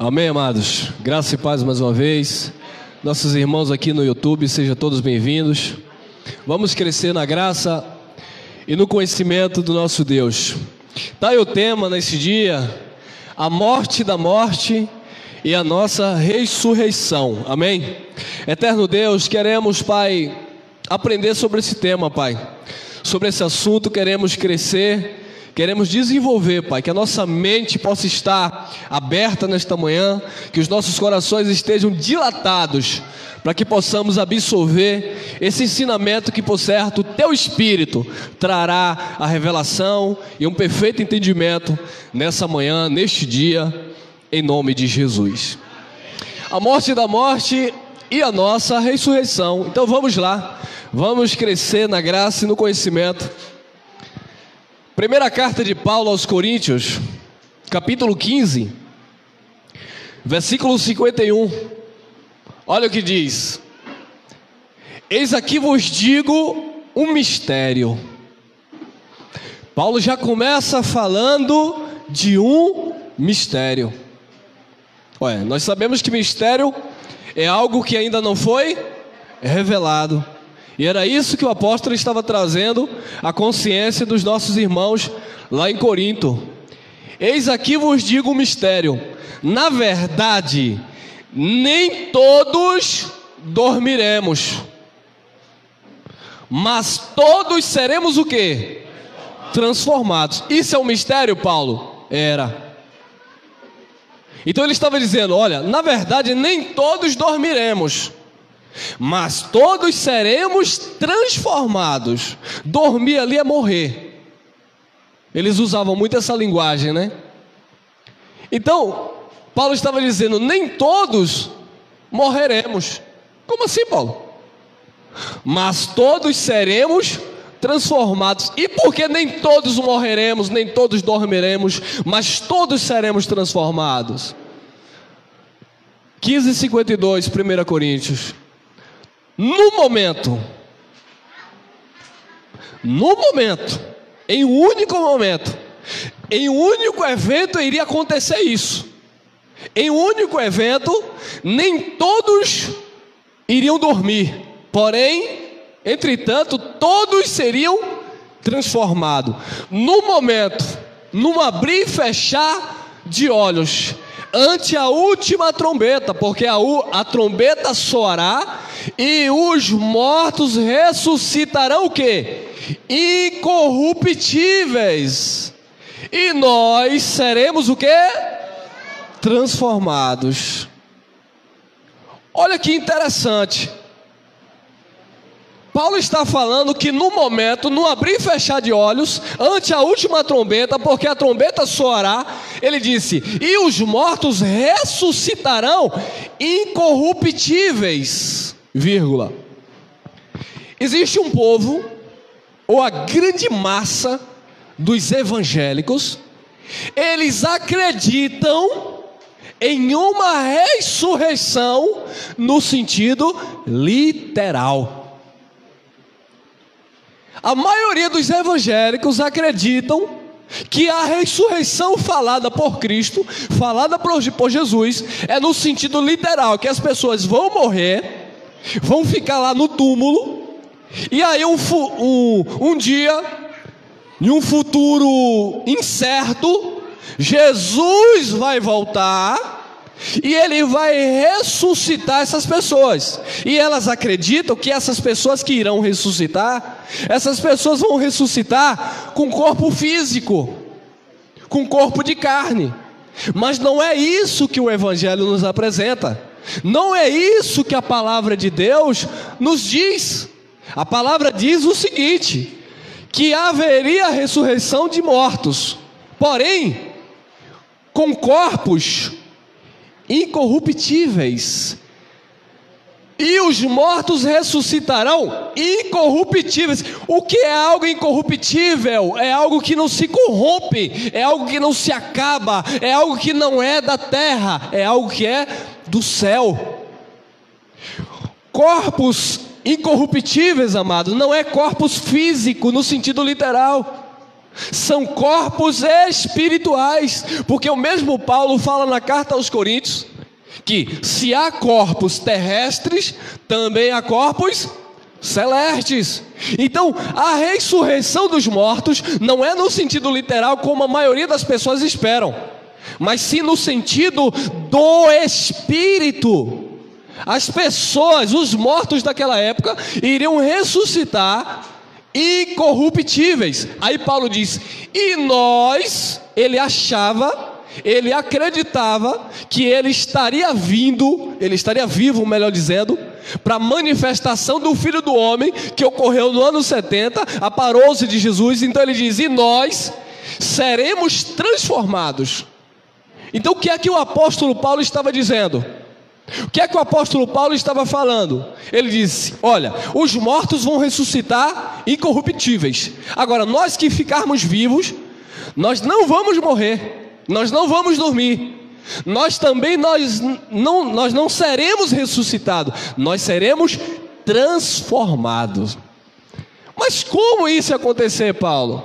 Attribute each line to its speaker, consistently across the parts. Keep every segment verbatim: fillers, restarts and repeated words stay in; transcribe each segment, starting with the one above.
Speaker 1: Amém, amados? Graça e paz mais uma vez. Nossos irmãos aqui no YouTube, sejam todos bem-vindos. Vamos crescer na graça e no conhecimento do nosso Deus. Tá aí o tema nesse dia: a morte da morte e a nossa ressurreição. Amém? Eterno Deus, queremos, Pai, aprender sobre esse tema, Pai. Sobre esse assunto queremos crescer, queremos desenvolver, Pai, que a nossa mente possa estar aberta nesta manhã, que os nossos corações estejam dilatados, para que possamos absorver esse ensinamento que, por certo, o Teu Espírito trará a revelação e um perfeito entendimento nessa manhã, neste dia, em nome de Jesus. A morte da morte e a nossa ressurreição. Então vamos lá, vamos crescer na graça e no conhecimento. Primeira carta de Paulo aos Coríntios, capítulo quinze, versículo cinquenta e um. Olha o que diz: eis aqui vos digo um mistério. Paulo já começa falando de um mistério. Ué, nós sabemos que mistério é algo que ainda não foi revelado. E era isso que o apóstolo estava trazendo à consciência dos nossos irmãos lá em Corinto. Eis aqui vos digo um mistério: na verdade, nem todos dormiremos, mas todos seremos o quê? Transformados. Isso é um mistério, Paulo? Era. Então ele estava dizendo: olha, na verdade nem todos dormiremos, mas todos seremos transformados. Dormir ali é morrer. Eles usavam muito essa linguagem, né? Então Paulo estava dizendo: nem todos morreremos. Como assim, Paulo? Mas todos seremos transformados. E por que nem todos morreremos, nem todos dormiremos, mas todos seremos transformados? quinze, cinquenta e dois, primeira Coríntios. No momento, no momento, em um único momento, em um único evento iria acontecer isso. Em um único evento, nem todos iriam dormir, porém, entretanto, todos seriam transformados. No momento, num abrir e fechar de olhos, ante a última trombeta, porque a, a trombeta soará e os mortos ressuscitarão o quê? Incorruptíveis. E nós seremos o quê? Transformados. Olha que interessante. Paulo está falando que no momento, no abrir e fechar de olhos, ante a última trombeta, porque a trombeta soará, ele disse: e os mortos ressuscitarão incorruptíveis, vírgula. Existe um povo, ou a grande massa dos evangélicos, eles acreditam em uma ressurreição no sentido literal. A maioria dos evangélicos acreditam que a ressurreição falada por Cristo, falada por Jesus, é no sentido literal, que as pessoas vão morrer, vão ficar lá no túmulo, e aí um, um, um dia, em um futuro incerto, Jesus vai voltar e Ele vai ressuscitar essas pessoas. E elas acreditam que essas pessoas que irão ressuscitar, essas pessoas vão ressuscitar com corpo físico, com corpo de carne. Mas não é isso que o Evangelho nos apresenta. Não é isso que a palavra de Deus nos diz. A palavra diz o seguinte: que haveria ressurreição de mortos, porém com corpos incorruptíveis, e os mortos ressuscitarão incorruptíveis. O que é algo incorruptível? É algo que não se corrompe, é algo que não se acaba, é algo que não é da terra, é algo que é do céu. Corpos incorruptíveis, amados, não é corpos físicos no sentido literal. são corpos espirituais, porque o mesmo Paulo fala na carta aos Coríntios que se há corpos terrestres, também há corpos celestes. Então a ressurreição dos mortos não é no sentido literal como a maioria das pessoas esperam, mas sim no sentido do espírito. As pessoas, os mortos daquela época, iriam ressuscitar incorruptíveis. Aí Paulo diz: e nós, ele achava, ele acreditava que ele estaria vindo, ele estaria vivo, melhor dizendo, para a manifestação do Filho do Homem, que ocorreu no ano setenta, aparou-se de Jesus. Então ele diz: e nós seremos transformados. Então o que é que o apóstolo Paulo estava dizendo? O que é que o apóstolo Paulo estava falando? Ele disse: olha, os mortos vão ressuscitar incorruptíveis. Agora, nós que ficarmos vivos, nós não vamos morrer, nós não vamos dormir. Nós também nós não, nós não seremos ressuscitados, nós seremos transformados. Mas como isso ia acontecer, Paulo?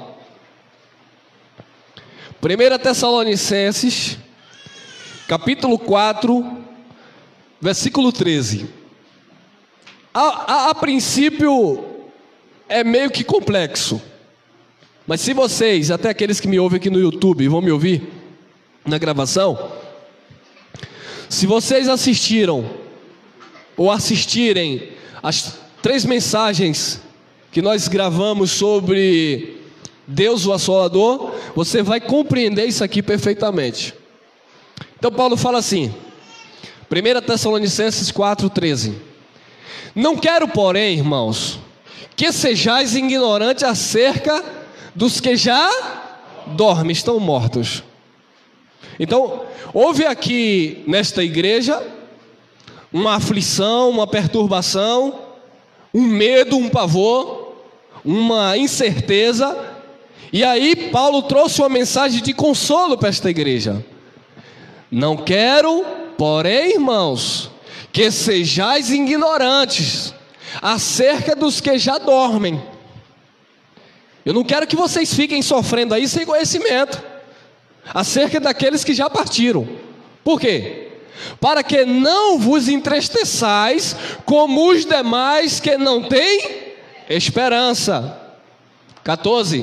Speaker 1: primeira Tessalonicenses, capítulo quatro, versículo treze. A, a, a princípio é meio que complexo, mas se vocês, até aqueles que me ouvem aqui no YouTube, vão me ouvir na gravação, se vocês assistiram ou assistirem as três mensagens que nós gravamos sobre Deus o Assolador, você vai compreender isso aqui perfeitamente. Então Paulo fala assim, primeira Tessalonicenses quatro, treze: não quero, porém, irmãos, que sejais ignorantes acerca dos que já dormem, estão mortos. Então, houve aqui nesta igreja uma aflição, uma perturbação, um medo, um pavor, uma incerteza. E aí Paulo trouxe uma mensagem de consolo para esta igreja. Não quero, porém, irmãos, que sejais ignorantes acerca dos que já dormem. Eu não quero que vocês fiquem sofrendo aí sem conhecimento acerca daqueles que já partiram. Por quê? Para que não vos entristeçais como os demais que não têm esperança. catorze: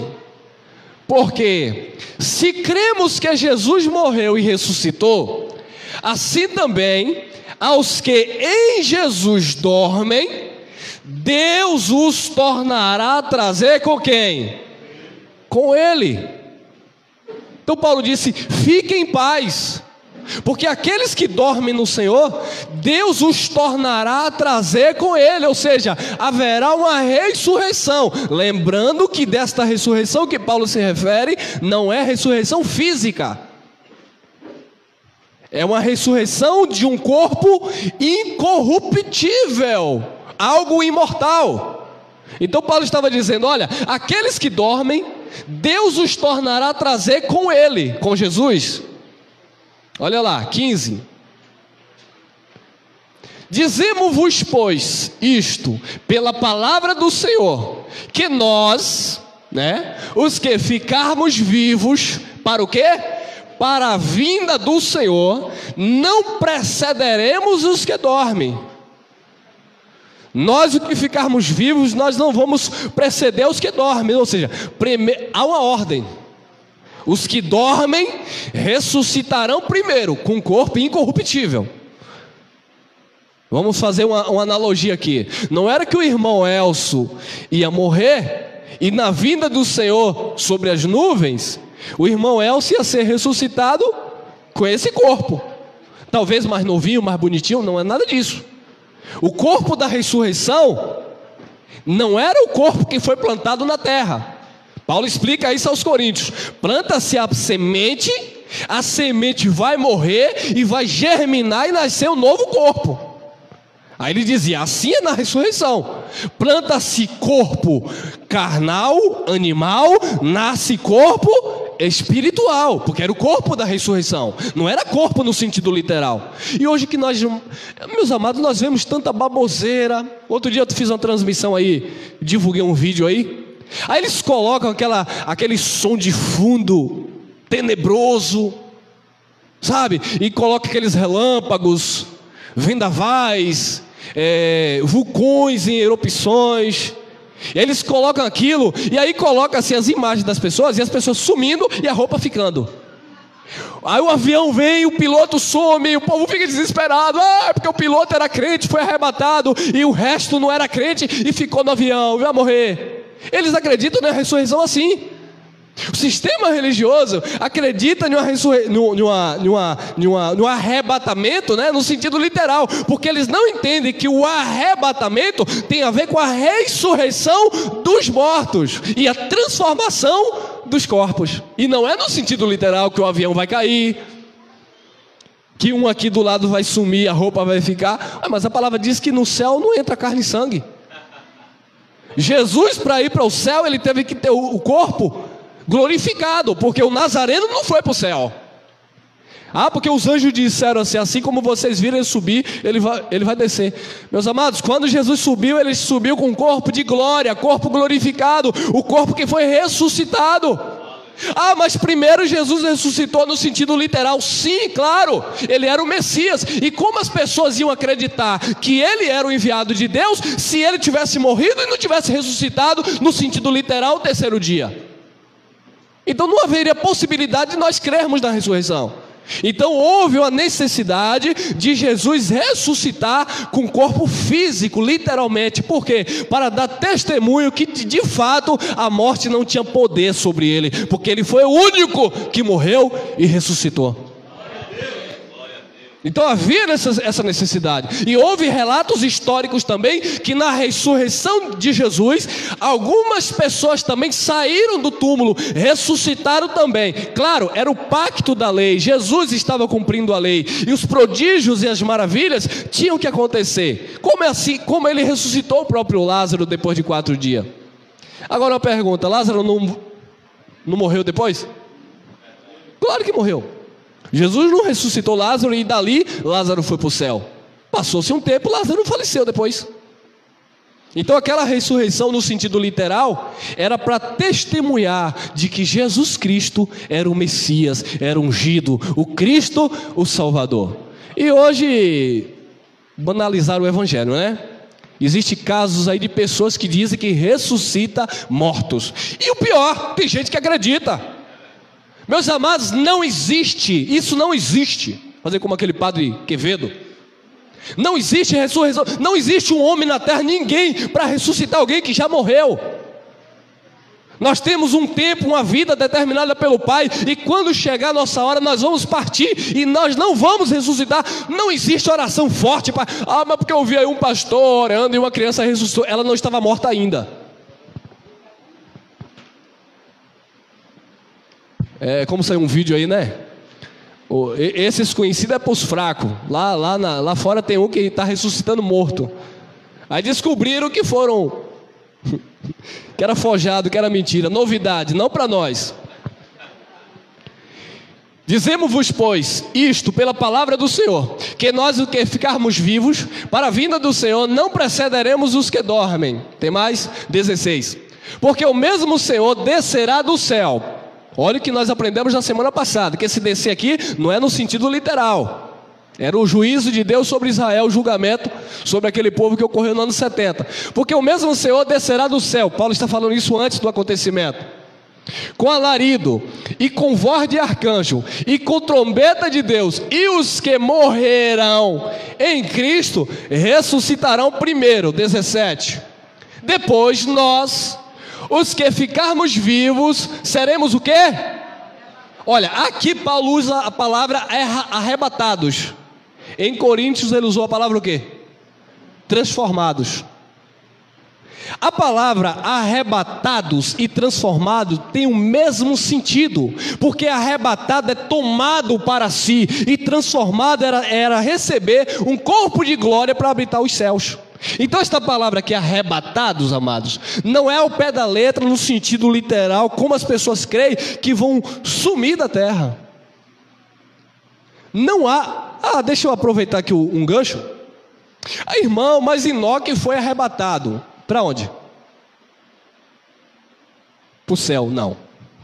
Speaker 1: porque se cremos que Jesus morreu e ressuscitou, assim também aos que em Jesus dormem, Deus os tornará a trazer com quem? Com Ele. Então Paulo disse: fiquem em paz, porque aqueles que dormem no Senhor, Deus os tornará a trazer com Ele. Ou seja, haverá uma ressurreição. Lembrando que desta ressurreição que Paulo se refere, não é ressurreição física, é uma ressurreição de um corpo incorruptível, algo imortal. Então Paulo estava dizendo: olha, aqueles que dormem, Deus os tornará a trazer com Ele, com Jesus. Olha lá, quinze: dizemos-vos, pois, isto pela palavra do Senhor, que nós, né, os que ficarmos vivos, para o quê? Para a vinda do Senhor, não precederemos os que dormem. Nós, os que ficarmos vivos, nós não vamos preceder os que dormem. Ou seja, primeiro, há uma ordem: os que dormem ressuscitarão primeiro, com corpo incorruptível. Vamos fazer uma, uma analogia aqui. Não era que o irmão Elcio ia morrer e na vinda do Senhor sobre as nuvens, o irmão Elcio ia ser ressuscitado com esse corpo, talvez mais novinho, mais bonitinho. Não é nada disso. O corpo da ressurreição não era o corpo que foi plantado na terra. Paulo explica isso aos Coríntios: planta-se a semente, a semente vai morrer e vai germinar e nascer um novo corpo. Aí ele dizia: assim é na ressurreição. Planta-se corpo carnal, animal, nasce corpo espiritual, porque era o corpo da ressurreição, não era corpo no sentido literal. E hoje que nós, meus amados, nós vemos tanta baboseira. Outro dia eu fiz uma transmissão aí, divulguei um vídeo aí, Aí eles colocam aquela, aquele som de fundo tenebroso, sabe? E colocam aqueles relâmpagos, vendavais, é, vulcões em erupções. E aí eles colocam aquilo, e aí colocam assim as imagens das pessoas, e as pessoas sumindo e a roupa ficando. Aí o avião vem, o piloto some, e o povo fica desesperado. Ah, porque o piloto era crente, foi arrebatado, e o resto não era crente e ficou no avião, vai morrer. Eles acreditam na ressurreição assim. O sistema religioso acredita em, uma ressurre... numa, numa, numa, num arrebatamento, né? No sentido literal, porque eles não entendem que o arrebatamento tem a ver com a ressurreição dos mortos e a transformação dos corpos. E não é no sentido literal que o avião vai cair, que um aqui do lado vai sumir, a roupa vai ficar. Ah, mas a palavra diz que no céu não entra carne e sangue. Jesus, para ir para o céu, ele teve que ter o corpo glorificado, porque o Nazareno não foi para o céu. Ah, porque os anjos disseram assim: assim como vocês viram ele subir, ele vai, ele vai descer. Meus amados, quando Jesus subiu, ele subiu com um corpo de glória, corpo glorificado, o corpo que foi ressuscitado. Ah, mas primeiro Jesus ressuscitou no sentido literal. Sim, claro, ele era o Messias. E como as pessoas iam acreditar que ele era o enviado de Deus, se ele tivesse morrido e não tivesse ressuscitado no sentido literal o terceiro dia? Então não haveria possibilidade de nós crermos na ressurreição. Então houve uma necessidade de Jesus ressuscitar com corpo físico, literalmente. Por quê? Para dar testemunho que de fato a morte não tinha poder sobre ele, porque ele foi o único que morreu e ressuscitou. Então havia essa necessidade. E houve relatos históricos também que na ressurreição de Jesus, algumas pessoas também saíram do túmulo, ressuscitaram também. Claro, era o pacto da lei, Jesus estava cumprindo a lei, e os prodígios e as maravilhas tinham que acontecer. Como é assim? Como ele ressuscitou o próprio Lázaro depois de quatro dias? Agora uma pergunta: Lázaro não, não morreu depois? Claro que morreu. Jesus não ressuscitou Lázaro e dali Lázaro foi para o céu. Passou-se um tempo, Lázaro faleceu depois. Então aquela ressurreição no sentido literal era para testemunhar de que Jesus Cristo era o Messias, era ungido, o Cristo, o Salvador. E hoje banalizaram o Evangelho, né? Existem casos aí de pessoas que dizem que ressuscita mortos. E o pior, tem gente que acredita. Meus amados, não existe, isso não existe. Fazer como aquele padre Quevedo. Não existe ressurreição, não existe um homem na terra, ninguém, para ressuscitar alguém que já morreu. Nós temos um tempo, uma vida determinada pelo Pai, e quando chegar a nossa hora, nós vamos partir, e nós não vamos ressuscitar. Não existe oração forte para, ah, mas porque eu vi aí um pastor orando e uma criança ressuscitou, ela não estava morta ainda. É como saiu um vídeo aí, né? Esses conhecidos é para os fracos. Lá, lá, na, lá fora tem um que está ressuscitando morto. Aí descobriram que foram que era forjado, que era mentira. Novidade, não para nós. Dizemos-vos, pois, isto pela palavra do Senhor, que nós, o que ficarmos vivos, para a vinda do Senhor, não precederemos os que dormem. Tem mais? dezesseis. Porque o mesmo Senhor descerá do céu. Olha o que nós aprendemos na semana passada, que esse descer aqui não é no sentido literal. Era o juízo de Deus sobre Israel, o julgamento sobre aquele povo que ocorreu no ano setenta. Porque o mesmo Senhor descerá do céu. Paulo está falando isso antes do acontecimento. Com alarido, e com voz de arcanjo, e com trombeta de Deus, e os que morrerão em Cristo ressuscitarão primeiro. dezessete. Depois nós, os que ficarmos vivos, seremos o quê? Olha, aqui Paulo usa a palavra arrebatados. Em Coríntios ele usou a palavra o quê? Transformados. A palavra arrebatados e transformado tem o mesmo sentido, porque arrebatado é tomado para si, e transformado era, era receber um corpo de glória para habitar os céus. Então esta palavra aqui, arrebatados, amados, não é ao pé da letra no sentido literal, como as pessoas creem que vão sumir da terra. Não há. Ah, deixa eu aproveitar aqui um gancho. Ah, irmão, mas Enoque foi arrebatado. Para onde? para o céu, não.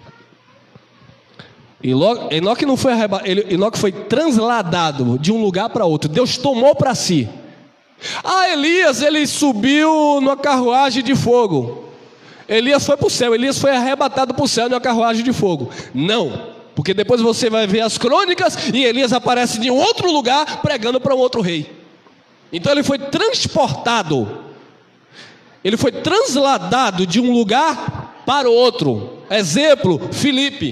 Speaker 1: Enoque não foi arrebatado, Enoque foi transladado de um lugar para outro. Deus tomou para si. Ah, Elias, ele subiu numa carruagem de fogo. Elias foi para o céu, Elias foi arrebatado para o céu numa carruagem de fogo. Não, porque depois você vai ver as crônicas e Elias aparece de um outro lugar pregando para um outro rei. Então ele foi transportado, ele foi transladado de um lugar para o outro. Exemplo, Filipe.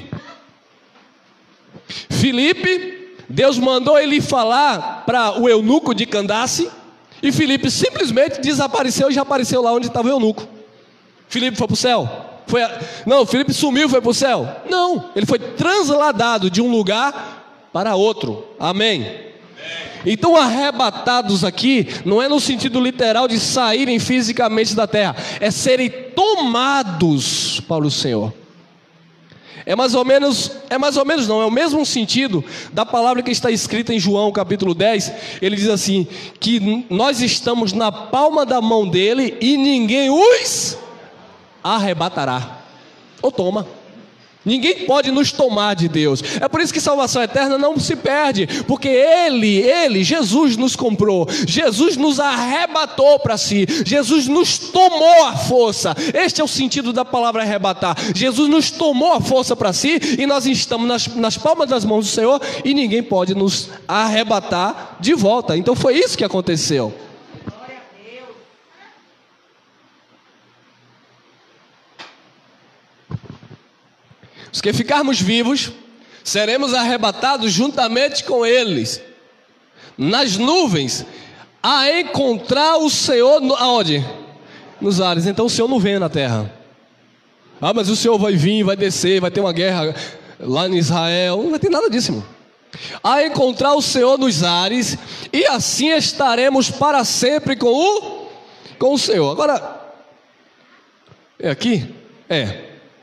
Speaker 1: Filipe, Deus mandou ele falar para o eunuco de Candace, e Filipe simplesmente desapareceu e já apareceu lá onde estava o eunuco. Filipe foi para o céu? Foi a... Não, Filipe sumiu e foi para o céu? Não, ele foi transladado de um lugar para outro. Amém? Amém. Então arrebatados aqui não é no sentido literal de saírem fisicamente da terra, é serem tomados para o Senhor. É mais ou menos, é mais ou menos não, é o mesmo sentido da palavra que está escrita em João capítulo dez. Ele diz assim, que nós estamos na palma da mão dele e ninguém os arrebatará ou toma. Ninguém pode nos tomar de Deus. É por isso que salvação eterna não se perde, porque Ele, Ele, Jesus nos comprou, Jesus nos arrebatou para si, Jesus nos tomou a força. Este é o sentido da palavra arrebatar. Jesus nos tomou a força para si e nós estamos nas, nas palmas das mãos do Senhor e ninguém pode nos arrebatar de volta. Então foi isso que aconteceu. Os que ficarmos vivos, seremos arrebatados juntamente com eles, nas nuvens, a encontrar o Senhor, no, aonde? Nos ares. Então o Senhor não vem na terra. Ah, mas o Senhor vai vir, vai descer, vai ter uma guerra lá em Israel. Não vai ter nada disso, irmão. A encontrar o Senhor nos ares, e assim estaremos para sempre com o, com o Senhor. Agora, é aqui? É.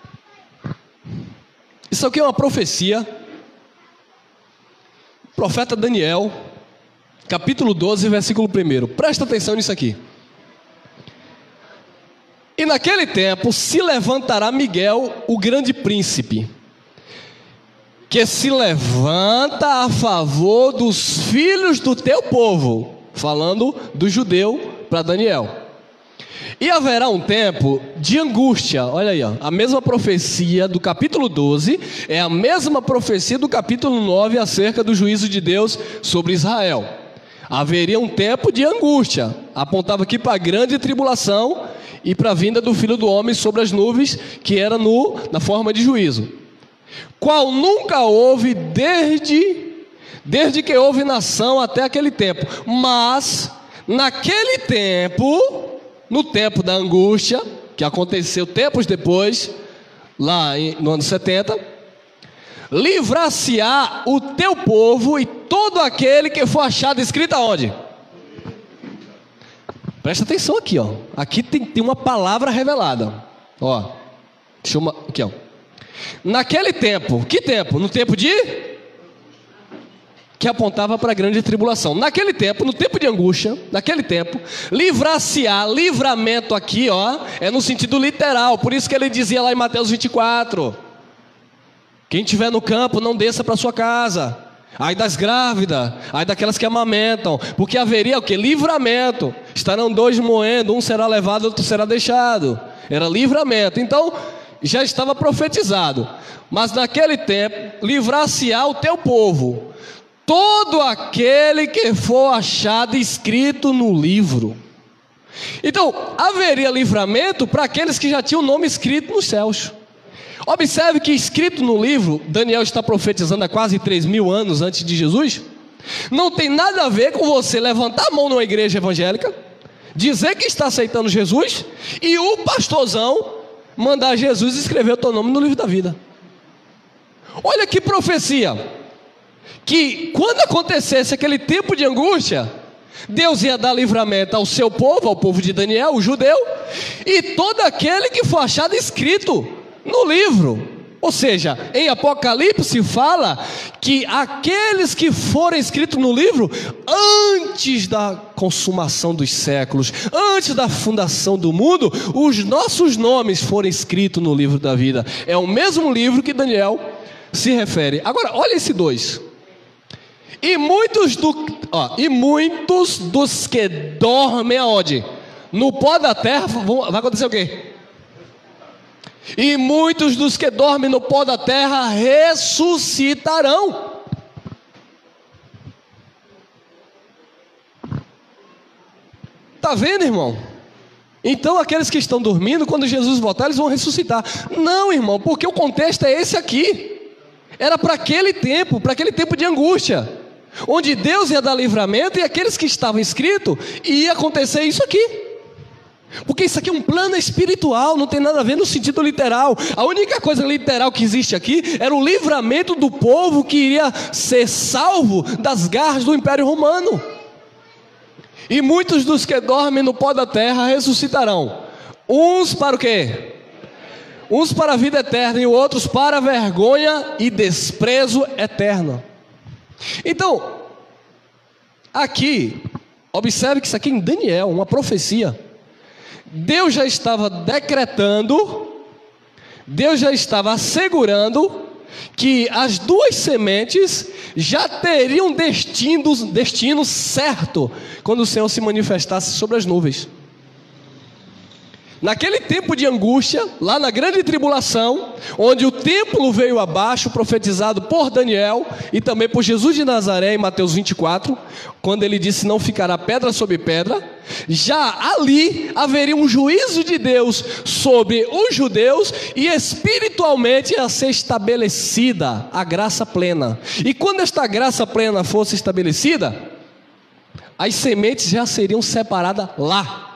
Speaker 1: Isso aqui é uma profecia. Profeta Daniel, capítulo doze, versículo um. Presta atenção nisso aqui. E naquele tempo se levantará Miguel, o grande príncipe, que se levanta a favor dos filhos do teu povo. Falando do judeu para Daniel. E haverá um tempo de angústia. Olha aí, ó, a mesma profecia do capítulo doze é a mesma profecia do capítulo nove acerca do juízo de Deus sobre Israel. Haveria um tempo de angústia. Apontava aqui para a grande tribulação e para a vinda do Filho do Homem sobre as nuvens, que era no, na forma de juízo. Qual nunca houve desde, desde que houve nação até aquele tempo. Mas naquele tempo, no tempo da angústia, que aconteceu tempos depois, lá no ano setenta, livrar-se-á o teu povo e todo aquele que for achado escrito aonde? Presta atenção aqui, ó. Aqui tem, tem uma palavra revelada. Ó, deixa eu, aqui, ó. Naquele tempo, que tempo? No tempo de... que apontava para a grande tribulação. Naquele tempo, no tempo de angústia, naquele tempo, livrar-se-á, livramento aqui, ó, é no sentido literal. Por isso que ele dizia lá em Mateus vinte e quatro: quem estiver no campo, não desça para sua casa. Ai das grávidas, ai daquelas que amamentam, porque haveria o que? Livramento. Estarão dois moendo, um será levado, outro será deixado. Era livramento. Então, já estava profetizado. Mas naquele tempo, livrar-se-á o teu povo, todo aquele que for achado escrito no livro. Então, haveria livramento para aqueles que já tinham o nome escrito nos céus. Observe que escrito no livro, Daniel está profetizando há quase três mil anos antes de Jesus. Não tem nada a ver com você levantar a mão numa igreja evangélica, dizer que está aceitando Jesus, e o pastorzão mandar Jesus escrever o teu nome no livro da vida. Olha que profecia. Que quando acontecesse aquele tempo de angústia, Deus ia dar livramento ao seu povo, ao povo de Daniel, o judeu, e todo aquele que for achado escrito no livro. Ou seja, em Apocalipse fala que aqueles que forem escritos no livro antes da consumação dos séculos, antes da fundação do mundo, os nossos nomes foram escritos no livro da vida. É o mesmo livro que Daniel se refere. Agora, olha esse dois. E muitos, do, ó, e muitos dos que dormem aonde? No pó da terra, vai acontecer o quê? E muitos dos que dormem no pó da terra ressuscitarão. Está vendo, irmão? Então aqueles que estão dormindo, quando Jesus voltar, eles vão ressuscitar. Não, irmão, porque o contexto é esse aqui. Era para aquele tempo, para aquele tempo de angústia, onde Deus ia dar livramento, e aqueles que estavam escritos, ia acontecer isso aqui. Porque isso aqui é um plano espiritual, não tem nada a ver no sentido literal. A única coisa literal que existe aqui era o livramento do povo que iria ser salvo das garras do Império Romano. E muitos dos que dormem no pó da terra ressuscitarão. Uns para o quê? Uns para a vida eterna e outros para a vergonha e desprezo eterno. Então, aqui, observe que isso aqui é em Daniel, uma profecia. Deus já estava decretando, Deus já estava assegurando que as duas sementes já teriam destino, destino certo quando o Senhor se manifestasse sobre as nuvens. Naquele tempo de angústia, lá na grande tribulação, onde o templo veio abaixo, profetizado por Daniel e também por Jesus de Nazaré em Mateus vinte e quatro, quando ele disse: não ficará pedra sobre pedra, já ali haveria um juízo de Deus sobre os judeus e espiritualmente ia ser estabelecida a graça plena. E quando esta graça plena fosse estabelecida, as sementes já seriam separadas lá.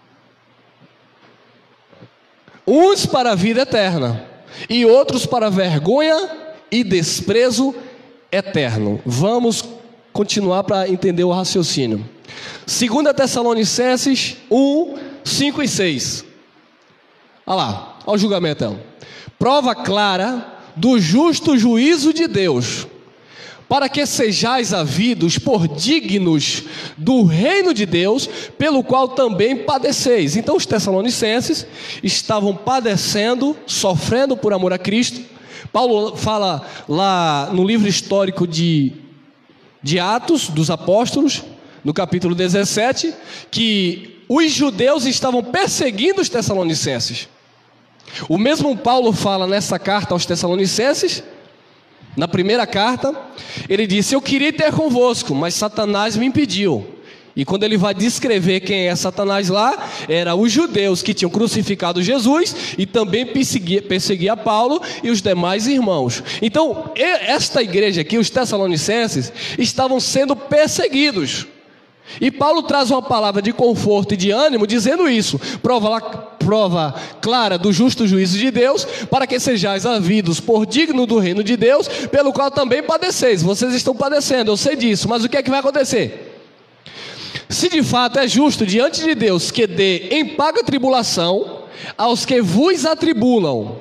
Speaker 1: Uns para a vida eterna e outros para vergonha e desprezo eterno. Vamos continuar para entender o raciocínio. Segunda Tessalonicenses um, cinco e seis. Olha lá, olha o julgamento então. Prova clara do justo juízo de Deus, para que sejais havidos por dignos do reino de Deus, pelo qual também padeceis. Então os tessalonicenses estavam padecendo, sofrendo por amor a Cristo. Paulo fala lá no livro histórico de, de Atos dos Apóstolos, no capítulo dezessete, que os judeus estavam perseguindo os tessalonicenses. O mesmo Paulo fala nessa carta aos tessalonicenses. Na primeira carta, ele disse: eu queria ter convosco, mas Satanás me impediu. E quando ele vai descrever quem é Satanás lá, era os judeus que tinham crucificado Jesus e também perseguia, perseguia Paulo e os demais irmãos. Então, esta igreja aqui, os tessalonicenses, estavam sendo perseguidos. E Paulo traz uma palavra de conforto e de ânimo dizendo isso: prova, lá, prova clara do justo juízo de Deus, para que sejais havidos por digno do reino de Deus, pelo qual também padeceis. Vocês estão padecendo, eu sei disso, mas o que é que vai acontecer? Se de fato é justo diante de Deus que dê em paga tribulação aos que vos atribulam.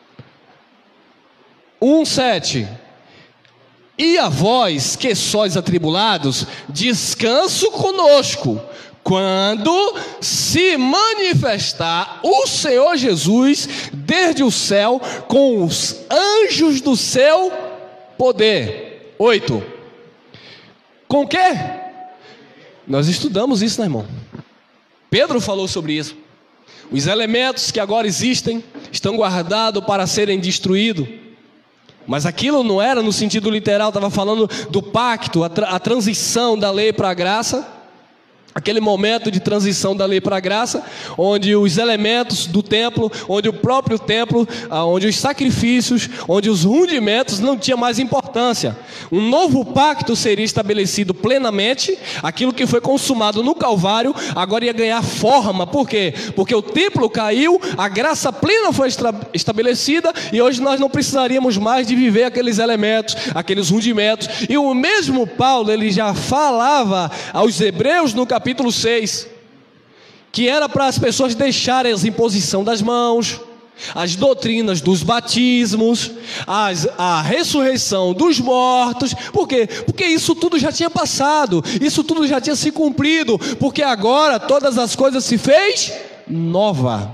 Speaker 1: um, sete. E a vós que sois atribulados, descanso conosco, quando se manifestar o Senhor Jesus desde o céu com os anjos do seu poder. oito. Com o quê? Nós estudamos isso, né, irmão? Pedro falou sobre isso. Os elementos que agora existem estão guardados para serem destruídos. Mas aquilo não era no sentido literal, estava falando do pacto, a, tra a transição da lei para a graça. Aquele momento de transição da lei para a graça, onde os elementos do templo, onde o próprio templo, onde os sacrifícios, onde os rudimentos não tinham mais importância. Um novo pacto seria estabelecido plenamente. Aquilo que foi consumado no Calvário agora ia ganhar forma. Por quê? Porque o templo caiu, a graça plena foi estabelecida e hoje nós não precisaríamos mais de viver aqueles elementos, aqueles rudimentos. E o mesmo Paulo, ele já falava aos hebreus no capítulo capítulo seis, que era para as pessoas deixarem as imposição das mãos, as doutrinas dos batismos, as, a ressurreição dos mortos. Por quê? Porque isso tudo já tinha passado, isso tudo já tinha se cumprido, porque agora todas as coisas se fez nova.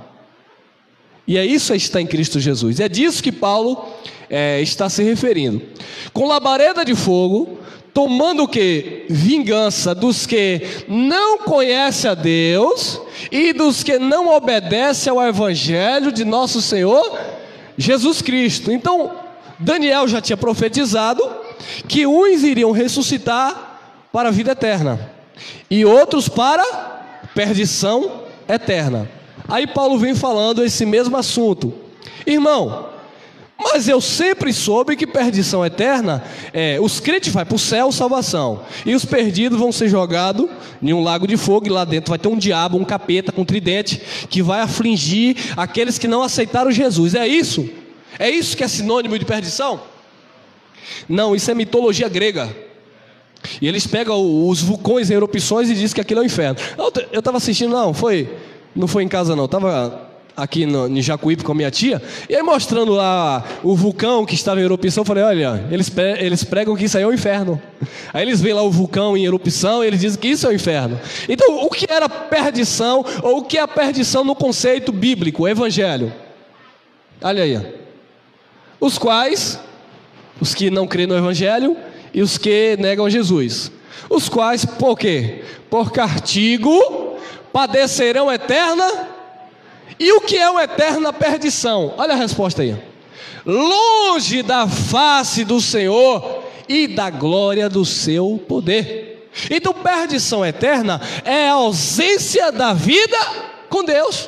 Speaker 1: E é isso que está em Cristo Jesus. É disso que Paulo é, está se referindo. Com labareda de fogo, tomando o que? Vingança dos que não conhecem a Deus e dos que não obedecem ao Evangelho de nosso Senhor Jesus Cristo. Então, Daniel já tinha profetizado que uns iriam ressuscitar para a vida eterna e outros para perdição eterna. Aí Paulo vem falando esse mesmo assunto. Irmão, mas eu sempre soube que perdição eterna é, os crentes vão para o céu, salvação, e os perdidos vão ser jogados em um lago de fogo, e lá dentro vai ter um diabo, um capeta com tridente, que vai afligir aqueles que não aceitaram Jesus. É isso? É isso que é sinônimo de perdição? Não, isso é mitologia grega. E eles pegam os vulcões em erupções e dizem que aquilo é o inferno. Eu estava assistindo, não, foi, não foi em casa não, estava aqui no, em Jacuípe com a minha tia, e aí mostrando lá o vulcão que estava em erupção. Eu falei, olha, eles, eles pregam que isso aí é o inferno. Aí eles veem lá o vulcão em erupção e eles dizem que isso é o inferno. Então, o que era perdição, ou o que é a perdição no conceito bíblico, o evangelho? Olha aí, os quais, os que não creem no evangelho e os que negam Jesus, os quais, por quê? Por castigo padecerão eterna. E o que é uma eterna perdição? Olha a resposta aí. Longe da face do Senhor e da glória do seu poder. Então, perdição eterna é a ausência da vida com Deus.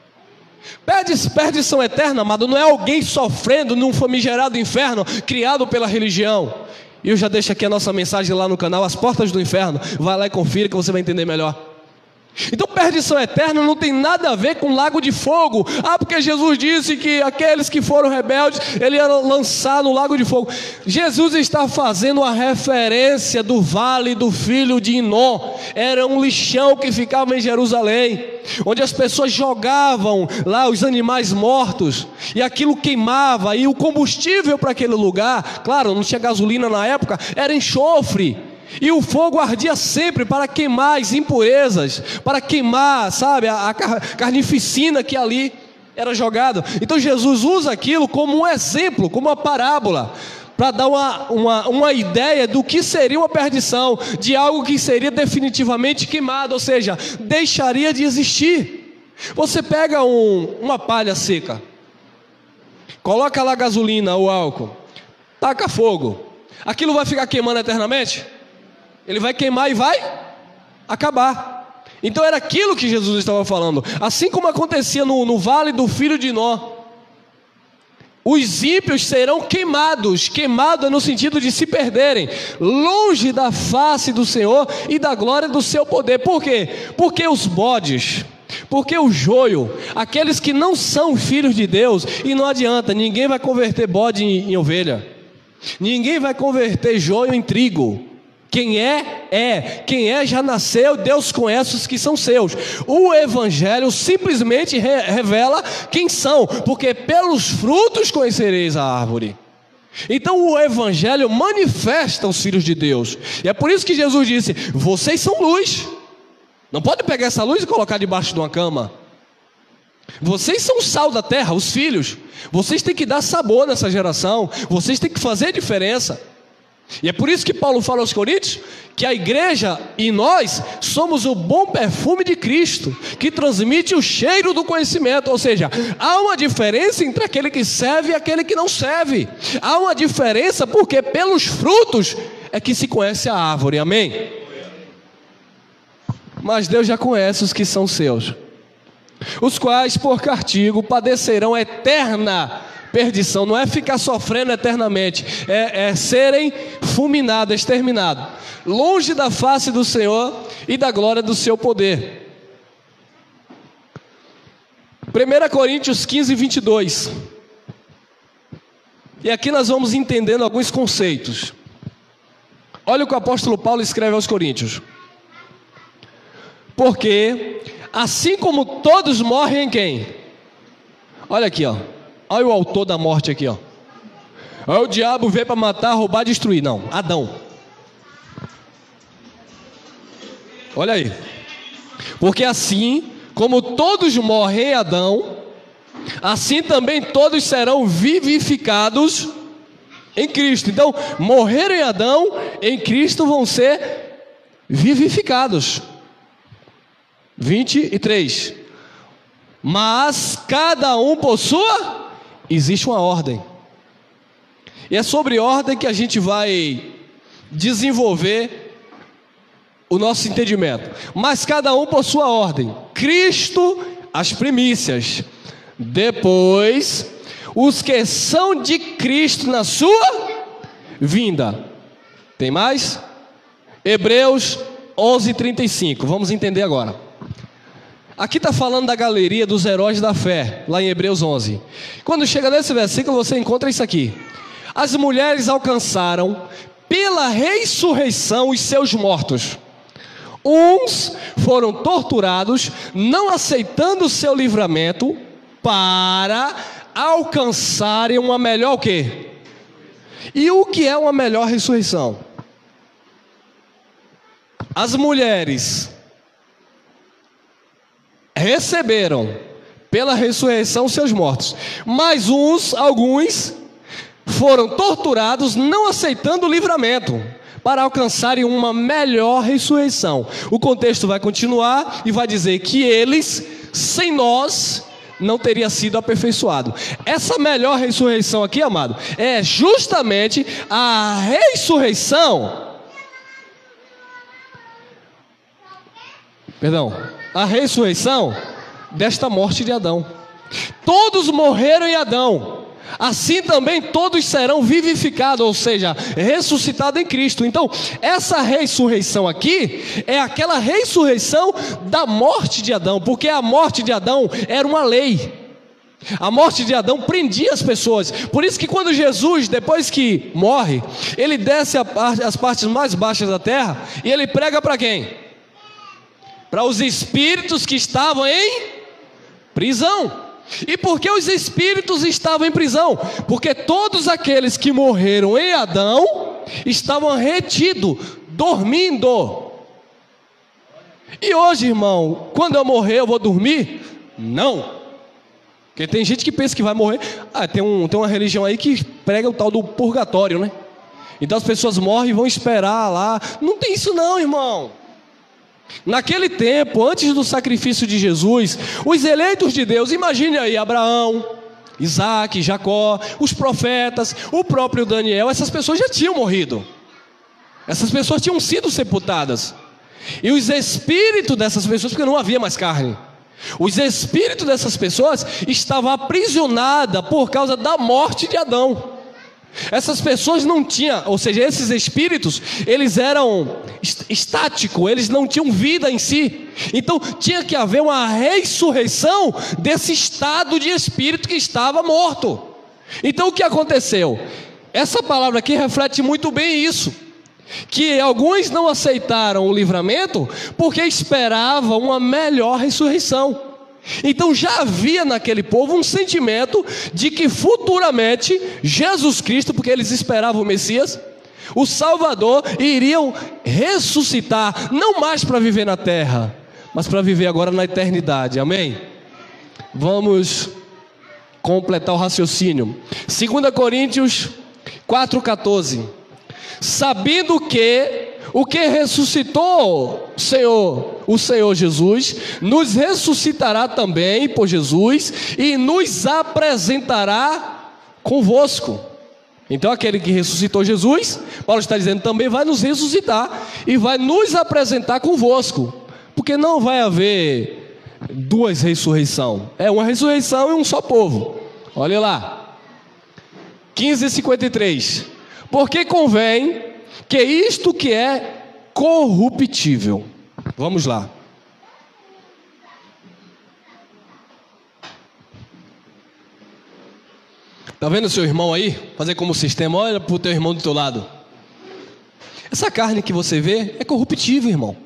Speaker 1: Perdição eterna, amado, não é alguém sofrendo num famigerado inferno criado pela religião. E eu já deixo aqui a nossa mensagem lá no canal, As Portas do Inferno. Vai lá e confira que você vai entender melhor. Então, perdição eterna não tem nada a ver com lago de fogo. Ah, porque Jesus disse que aqueles que foram rebeldes, ele ia lançar no lago de fogo. Jesus está fazendo uma referência do vale do filho de Hinnom. Era um lixão que ficava em Jerusalém, onde as pessoas jogavam lá os animais mortos, e aquilo queimava, e o combustível para aquele lugar, claro, não tinha gasolina na época, era enxofre. E o fogo ardia sempre para queimar as impurezas, para queimar, sabe, a, a carnificina que ali era jogada. Então Jesus usa aquilo como um exemplo, como uma parábola, para dar uma, uma, uma ideia do que seria uma perdição, de algo que seria definitivamente queimado, ou seja, deixaria de existir. Você pega um, uma palha seca, coloca lá gasolina ou álcool, taca fogo, aquilo vai ficar queimando eternamente? Ele vai queimar e vai acabar. Então era aquilo que Jesus estava falando. Assim como acontecia no, no vale do filho de Hinnom, os ímpios serão queimados. Queimado no sentido de se perderem, longe da face do Senhor e da glória do seu poder. Por quê? Porque os bodes, porque o joio, aqueles que não são filhos de Deus, e não adianta, ninguém vai converter bode em, em ovelha, ninguém vai converter joio em trigo. Quem é, é. Quem é, já nasceu. Deus conhece os que são seus. O Evangelho simplesmente re revela quem são, porque pelos frutos conhecereis a árvore. Então o Evangelho manifesta os filhos de Deus. E é por isso que Jesus disse, vocês são luz. Não pode pegar essa luz e colocar debaixo de uma cama. Vocês são o sal da terra, os filhos. Vocês têm que dar sabor nessa geração. Vocês têm que fazer diferença. E é por isso que Paulo fala aos Coríntios que a igreja e nós somos o bom perfume de Cristo, que transmite o cheiro do conhecimento. Ou seja, há uma diferença entre aquele que serve e aquele que não serve. Há uma diferença porque pelos frutos é que se conhece a árvore, amém? Mas Deus já conhece os que são seus, os quais por castigo padecerão eterna perdição. Não é ficar sofrendo eternamente, é, é serem fulminados, exterminados, longe da face do Senhor e da glória do seu poder. primeira Coríntios quinze, vinte e dois. E aqui nós vamos entendendo alguns conceitos. Olha o que o apóstolo Paulo escreve aos Coríntios. Porque assim como todos morrem em quem? Olha aqui, ó. Olha o autor da morte aqui, ó. Olha, o diabo veio para matar, roubar, destruir. Não, Adão. Olha aí. Porque assim como todos morrem em Adão, assim também todos serão vivificados em Cristo. Então, morreram em Adão, em Cristo vão ser vivificados. vinte e três. Mas cada um por sua, existe uma ordem. E é sobre ordem que a gente vai desenvolver o nosso entendimento. Mas cada um por sua ordem. Cristo, as primícias. Depois, os que são de Cristo na sua vinda. Tem mais? Hebreus onze, trinta e cinco. Vamos entender agora. Aqui está falando da galeria dos heróis da fé, lá em Hebreus onze. Quando chega nesse versículo, você encontra isso aqui. As mulheres alcançaram pela ressurreição os seus mortos. Uns foram torturados, não aceitando o seu livramento, para alcançarem uma melhor o quê? E o que é uma melhor ressurreição? As mulheres receberam pela ressurreição seus mortos, mas uns, alguns, foram torturados, não aceitando o livramento, para alcançarem uma melhor ressurreição. O contexto vai continuar e vai dizer que eles, sem nós, não teria sido aperfeiçoado. Essa melhor ressurreição aqui, amado, é justamente a ressurreição, perdão, a ressurreição desta morte de Adão. Todos morreram em Adão, assim também todos serão vivificados, ou seja, ressuscitados em Cristo. Então, essa ressurreição aqui é aquela ressurreição da morte de Adão, porque a morte de Adão era uma lei. A morte de Adão prendia as pessoas. Por isso que quando Jesus, depois que morre, ele desce as partes mais baixas da terra e ele prega para quem? Para os espíritos que estavam em prisão. E por que os espíritos estavam em prisão? Porque todos aqueles que morreram em Adão estavam retidos, dormindo. E hoje, irmão, quando eu morrer eu vou dormir? Não. Porque tem gente que pensa que vai morrer. Ah, tem, um, tem uma religião aí que prega o tal do purgatório, né? Então as pessoas morrem e vão esperar lá. Não tem isso não, irmão. Naquele tempo, antes do sacrifício de Jesus, os eleitos de Deus, imagine aí Abraão, Isaac, Jacó, os profetas, o próprio Daniel, essas pessoas já tinham morrido. Essas pessoas tinham sido sepultadas. E os espíritos dessas pessoas, porque não havia mais carne, os espíritos dessas pessoas estavam aprisionados por causa da morte de Adão. Essas pessoas não tinham, ou seja, esses espíritos, eles eram estáticos, eles não tinham vida em si. Então tinha que haver uma ressurreição desse estado de espírito que estava morto. Então o que aconteceu? Essa palavra aqui reflete muito bem isso, que alguns não aceitaram o livramento porque esperavam uma melhor ressurreição. Então já havia naquele povo um sentimento de que futuramente Jesus Cristo, porque eles esperavam o Messias, o Salvador, iriam ressuscitar, não mais para viver na terra, mas para viver agora na eternidade. Amém? Vamos completar o raciocínio. Segunda Coríntios quatro, quatorze. Sabendo que o que ressuscitou o Senhor, o Senhor Jesus, nos ressuscitará também por Jesus e nos apresentará convosco. Então aquele que ressuscitou Jesus, Paulo está dizendo, também vai nos ressuscitar e vai nos apresentar convosco, porque não vai haver duas ressurreições, é uma ressurreição e um só povo. Olha lá, quinze, cinquenta e três. Porque convém que isto que é corruptível, vamos lá, está vendo seu irmão aí? Fazer como sistema, olha para o teu irmão do teu lado. Essa carne que você vê é corruptível, irmão.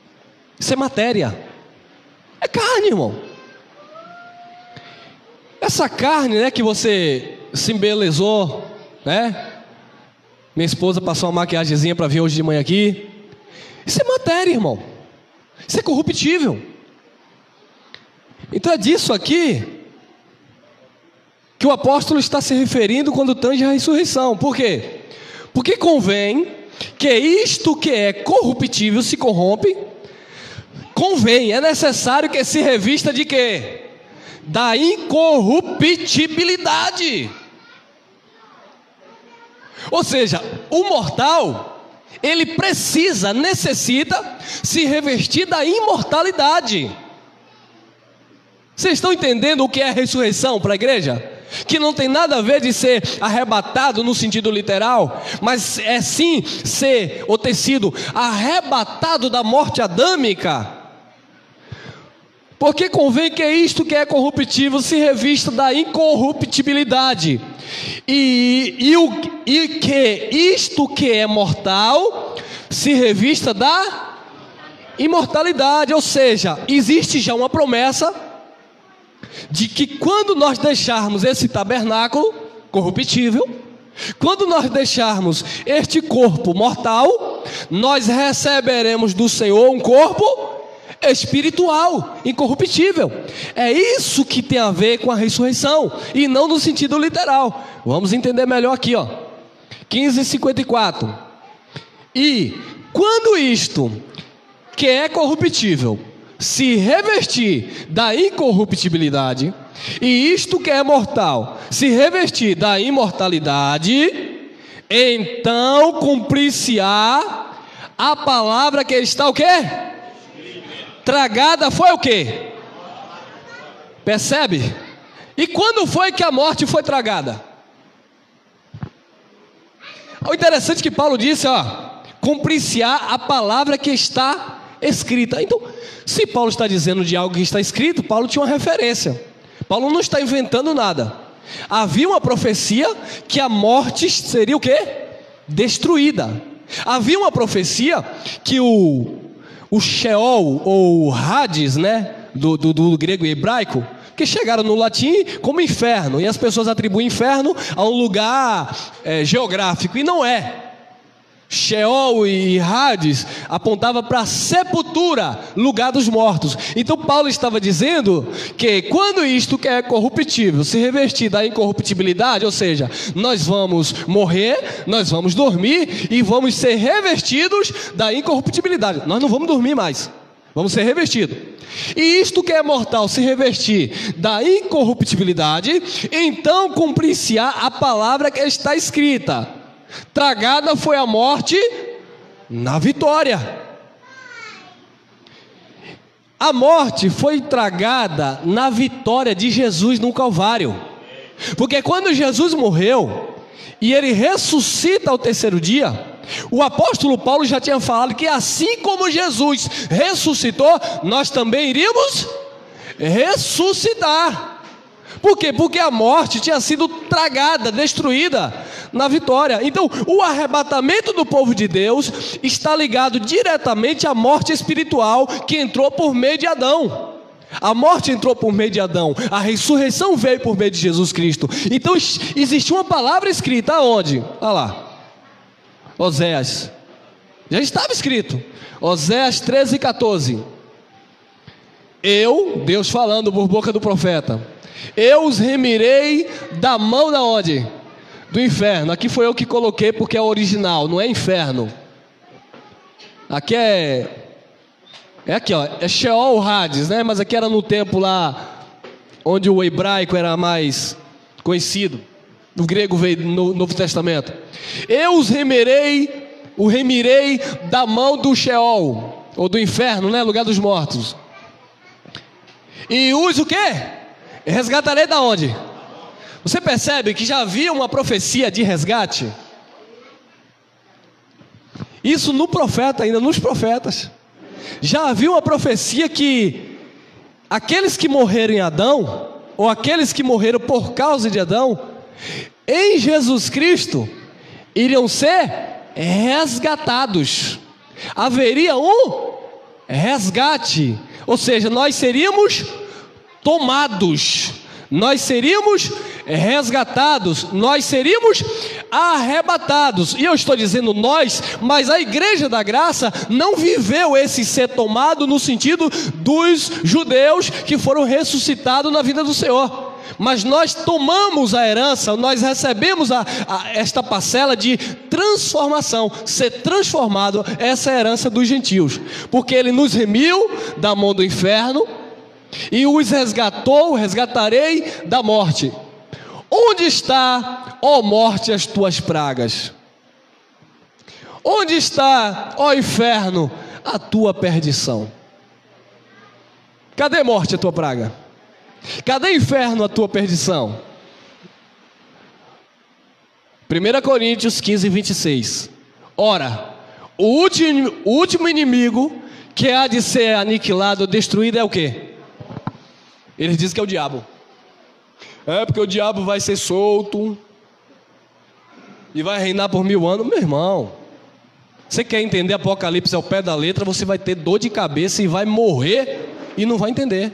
Speaker 1: Isso é matéria, é carne, irmão. Essa essa carne, né, que você se embelezou, né? Minha esposa passou uma maquiagemzinha para vir hoje de manhã aqui. Isso é matéria, irmão. Isso é corruptível. Então é disso aqui que o apóstolo está se referindo quando tange a ressurreição. Por quê? Porque convém que isto que é corruptível se corrompe. Convém, é necessário que se revista de quê? Da incorruptibilidade. Ou seja, o mortal, ele precisa, necessita se revestir da imortalidade. Vocês estão entendendo o que é a ressurreição para a igreja? Que não tem nada a ver de ser arrebatado no sentido literal, mas é sim ser ou ter sido arrebatado da morte adâmica. Porque convém que isto que é corruptível se revista da incorruptibilidade, e, e, o, e que isto que é mortal se revista da imortalidade. Ou seja, existe já uma promessa de que quando nós deixarmos esse tabernáculo corruptível, quando nós deixarmos este corpo mortal, nós receberemos do Senhor um corpo espiritual, incorruptível. É isso que tem a ver com a ressurreição, e não no sentido literal. Vamos entender melhor aqui, ó. quinze, cinquenta e quatro. E quando isto que é corruptível se revestir da incorruptibilidade, e isto que é mortal se revestir da imortalidade, então cumprir-se-á a palavra que está o quê? Tragada foi o quê? Percebe? E quando foi que a morte foi tragada? O interessante é que Paulo disse, ó, cumprir-se-á a palavra que está escrita. Então, se Paulo está dizendo de algo que está escrito, Paulo tinha uma referência. Paulo não está inventando nada. Havia uma profecia que a morte seria o quê? Destruída. Havia uma profecia que o, o Sheol, ou Hades, né, do, do, do grego e hebraico, que chegaram no latim como inferno, e as pessoas atribuem inferno a um lugar é, geográfico, e não é. Sheol e Hades apontava para a sepultura, lugar dos mortos. Então Paulo estava dizendo que quando isto que é corruptível se revestir da incorruptibilidade, ou seja, nós vamos morrer, nós vamos dormir e vamos ser revestidos da incorruptibilidade. Nós não vamos dormir mais, vamos ser revestidos. E isto que é mortal se revestir da incorruptibilidade, então cumprir-se-á a palavra que está escrita: tragada foi a morte na vitória. A morte foi tragada na vitória de Jesus no Calvário. Porque quando Jesus morreu e ele ressuscita ao terceiro dia, o apóstolo Paulo já tinha falado que assim como Jesus ressuscitou, nós também iríamos ressuscitar. Por quê? Porque a morte tinha sido tragada, destruída na vitória. Então, o arrebatamento do povo de Deus está ligado diretamente à morte espiritual que entrou por meio de Adão. A morte entrou por meio de Adão, a ressurreição veio por meio de Jesus Cristo. Então, existe uma palavra escrita aonde? Olha lá, Oséias, já estava escrito, Oséias treze, quatorze. Eu, Deus falando por boca do profeta, eu os remirei da mão da onde? Do inferno. Aqui foi eu que coloquei porque é original, não é inferno. Aqui é É aqui, ó, é Sheol Hades, né? Mas aqui era no tempo lá onde o hebraico era mais conhecido. O grego veio no Novo Testamento. Eu os remirei, o remirei da mão do Sheol, ou do inferno, né? Lugar dos mortos. E os o quê? Resgatarei da onde? Você percebe que já havia uma profecia de resgate? Isso no profeta, ainda nos profetas. Já havia uma profecia que aqueles que morreram em Adão, ou aqueles que morreram por causa de Adão, em Jesus Cristo, iriam ser resgatados. Haveria um resgate, ou seja, nós seríamos tomados, nós seríamos resgatados, nós seríamos arrebatados. E eu estou dizendo nós, mas a igreja da graça não viveu esse ser tomado no sentido dos judeus que foram ressuscitados na vida do Senhor. Mas nós tomamos a herança, nós recebemos a, a, esta parcela de transformação, ser transformado, essa é a herança dos gentios, porque Ele nos remiu da mão do inferno e os resgatou, resgatarei da morte. Onde está, ó morte, as tuas pragas? Onde está, ó inferno, a tua perdição? Cadê morte, a tua praga? Cadê inferno, a tua perdição? primeira Coríntios quinze, vinte e seis. Ora, o último, o último inimigo que há de ser aniquilado, destruído é o quê? Eles dizem que é o diabo. É porque o diabo vai ser solto e vai reinar por mil anos. Meu irmão, você quer entender Apocalipse ao pé da letra, você vai ter dor de cabeça e vai morrer e não vai entender.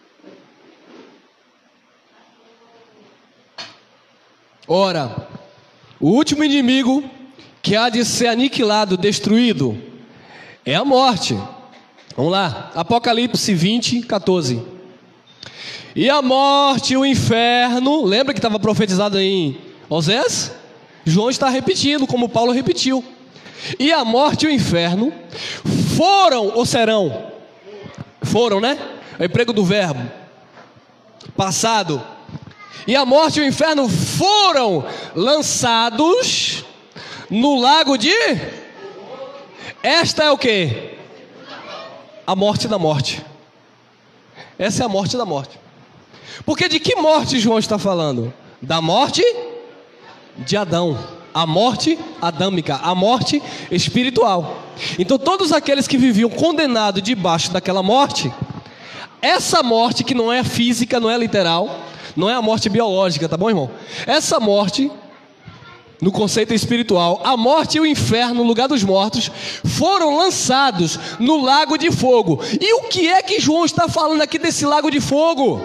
Speaker 1: Ora, o último inimigo que há de ser aniquilado, destruído, é a morte. Vamos lá, Apocalipse vinte, quatorze. E a morte e o inferno, lembra que estava profetizado em Osés? João está repetindo, como Paulo repetiu. E a morte e o inferno foram ou serão? Foram, né? É o emprego do verbo passado. E a morte e o inferno foram lançados no lago de... Esta é o quê? A morte da morte. Essa é a morte da morte. Porque de que morte João está falando? Da morte de Adão. A morte adâmica, a morte espiritual. Então todos aqueles que viviam condenados debaixo daquela morte, essa morte que não é física, não é literal, não é a morte biológica, tá bom, irmão? Essa morte, no conceito espiritual, a morte e o inferno, no lugar dos mortos, foram lançados no lago de fogo. E o que é que João está falando aqui desse lago de fogo?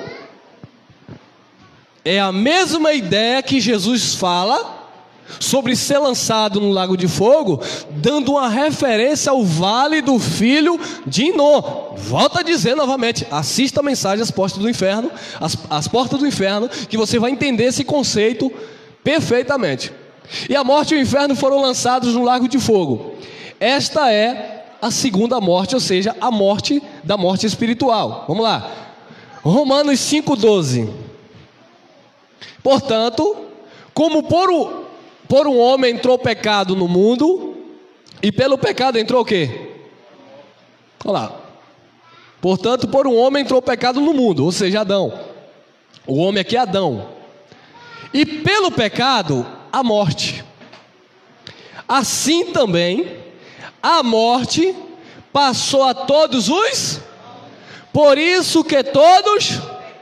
Speaker 1: É a mesma ideia que Jesus fala sobre ser lançado no lago de fogo, dando uma referência ao vale do filho de Hinnom. Volta a dizer novamente, assista a mensagem As Portas do Inferno, as, as Portas do Inferno, que você vai entender esse conceito perfeitamente. E a morte e o inferno foram lançados no lago de fogo. Esta é a segunda morte, ou seja, a morte da morte espiritual. Vamos lá, Romanos cinco, doze. Portanto, como por o Por um homem entrou o pecado no mundo, e pelo pecado entrou o quê? Olha lá. Portanto, por um homem entrou o pecado no mundo, ou seja, Adão. O homem aqui é Adão. E pelo pecado, a morte. Assim também, a morte passou a todos os... Por isso que todos...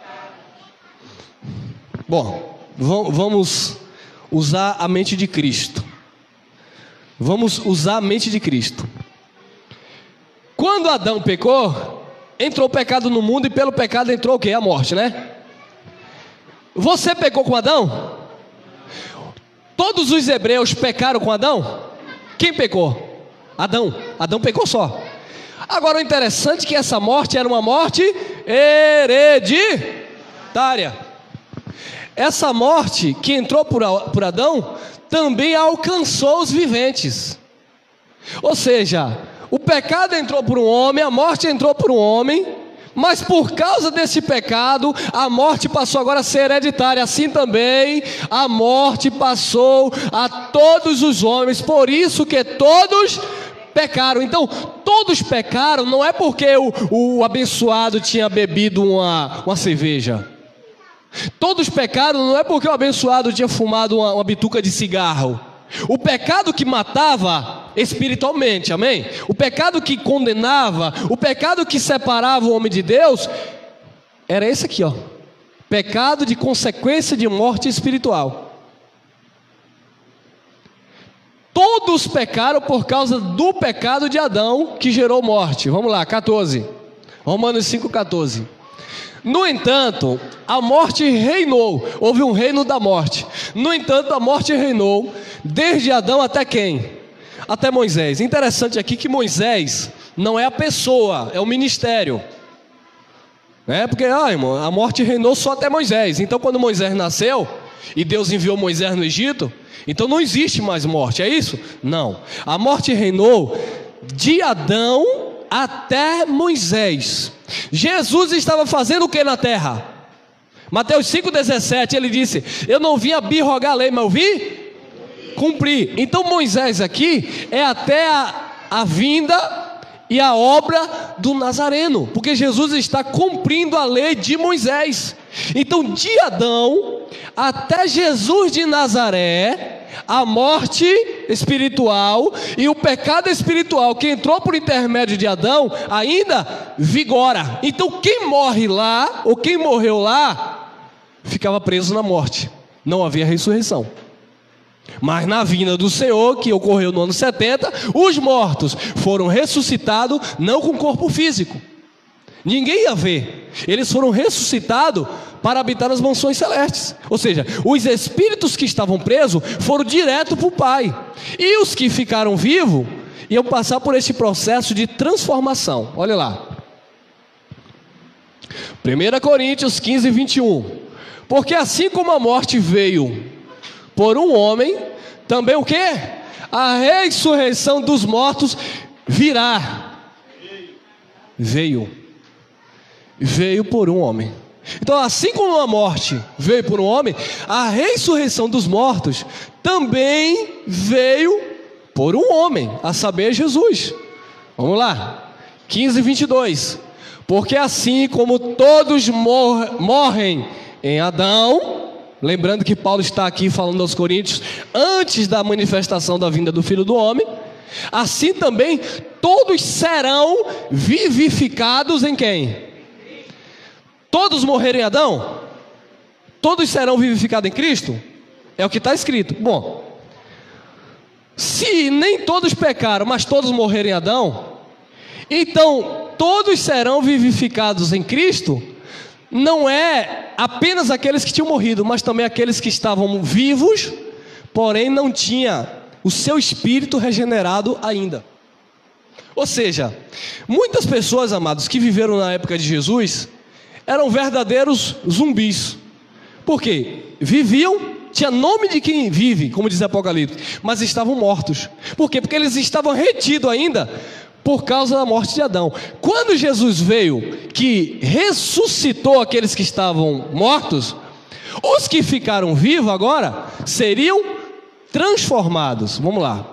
Speaker 1: Bom, vamos... usar a mente de Cristo. Vamos usar a mente de Cristo. Quando Adão pecou, entrou o pecado no mundo, e pelo pecado entrou o quê? A morte, né? Você pecou com Adão? Todos os hebreus pecaram com Adão? Quem pecou? Adão. Adão pecou só. Agora o interessante é que essa morte era uma morte hereditária. Essa morte que entrou por, por Adão também alcançou os viventes. Ou seja, o pecado entrou por um homem, a morte entrou por um homem, mas por causa desse pecado, a morte passou agora a ser hereditária. Assim também a morte passou a todos os homens, por isso que todos pecaram. Então, todos pecaram, não é porque o, o abençoado tinha bebido uma, uma cerveja. Todos pecaram não é porque o abençoado tinha fumado uma, uma bituca de cigarro. O pecado que matava espiritualmente, amém? O pecado que condenava, o pecado que separava o homem de Deus, era esse aqui, ó. Pecado de consequência de morte espiritual. Todos pecaram por causa do pecado de Adão, que gerou morte. Vamos lá, quatorze. Romanos cinco, quatorze. No entanto, a morte reinou. Houve um reino da morte. No entanto, a morte reinou desde Adão até quem? Até Moisés. Interessante aqui que Moisés não é a pessoa, é o ministério. É porque, ah, irmão, a morte reinou só até Moisés. Então, quando Moisés nasceu e Deus enviou Moisés no Egito, então não existe mais morte, é isso? Não. A morte reinou de Adão até Moisés. Jesus estava fazendo o que na terra? Mateus cinco, dezessete, ele disse: eu não vim abrogar a lei, mas eu vim cumprir. Então Moisés aqui é até a, a vinda e a obra do Nazareno, porque Jesus está cumprindo a lei de Moisés. Então de Adão até Jesus de Nazaré, a morte espiritual e o pecado espiritual que entrou por intermédio de Adão ainda vigora. Então quem morre lá, ou quem morreu lá, ficava preso na morte, não havia ressurreição. Mas na vinda do Senhor, que ocorreu no ano setenta, os mortos foram ressuscitados, não com corpo físico, ninguém ia ver, eles foram ressuscitados para habitar nas mansões celestes. Ou seja, os espíritos que estavam presos foram direto para o Pai, e os que ficaram vivos iam passar por esse processo de transformação. Olha lá, primeira Coríntios quinze, vinte e um. Porque assim como a morte veio por um homem, também o que? A ressurreição dos mortos virá. Veio. Veio por um homem. Então, assim como a morte veio por um homem, a ressurreição dos mortos também veio por um homem, a saber, Jesus. Vamos lá, quinze, vinte e dois. Porque assim como todos mor- morrem em Adão, lembrando que Paulo está aqui falando aos Coríntios antes da manifestação da vinda do Filho do Homem, assim também todos serão vivificados em quem? Todos morreram em Adão? Todos serão vivificados em Cristo? É o que está escrito. Bom, se nem todos pecaram, mas todos morreram em Adão, então todos serão vivificados em Cristo. Não é apenas aqueles que tinham morrido, mas também aqueles que estavam vivos, porém não tinha o seu espírito regenerado ainda. Ou seja, muitas pessoas, amados, que viveram na época de Jesus, eram verdadeiros zumbis. Por quê? Viviam, tinha nome de quem vive, como diz Apocalipse, mas estavam mortos. Por quê? Porque eles estavam retidos ainda por causa da morte de Adão. Quando Jesus veio, que ressuscitou aqueles que estavam mortos, os que ficaram vivos agora seriam transformados. Vamos lá,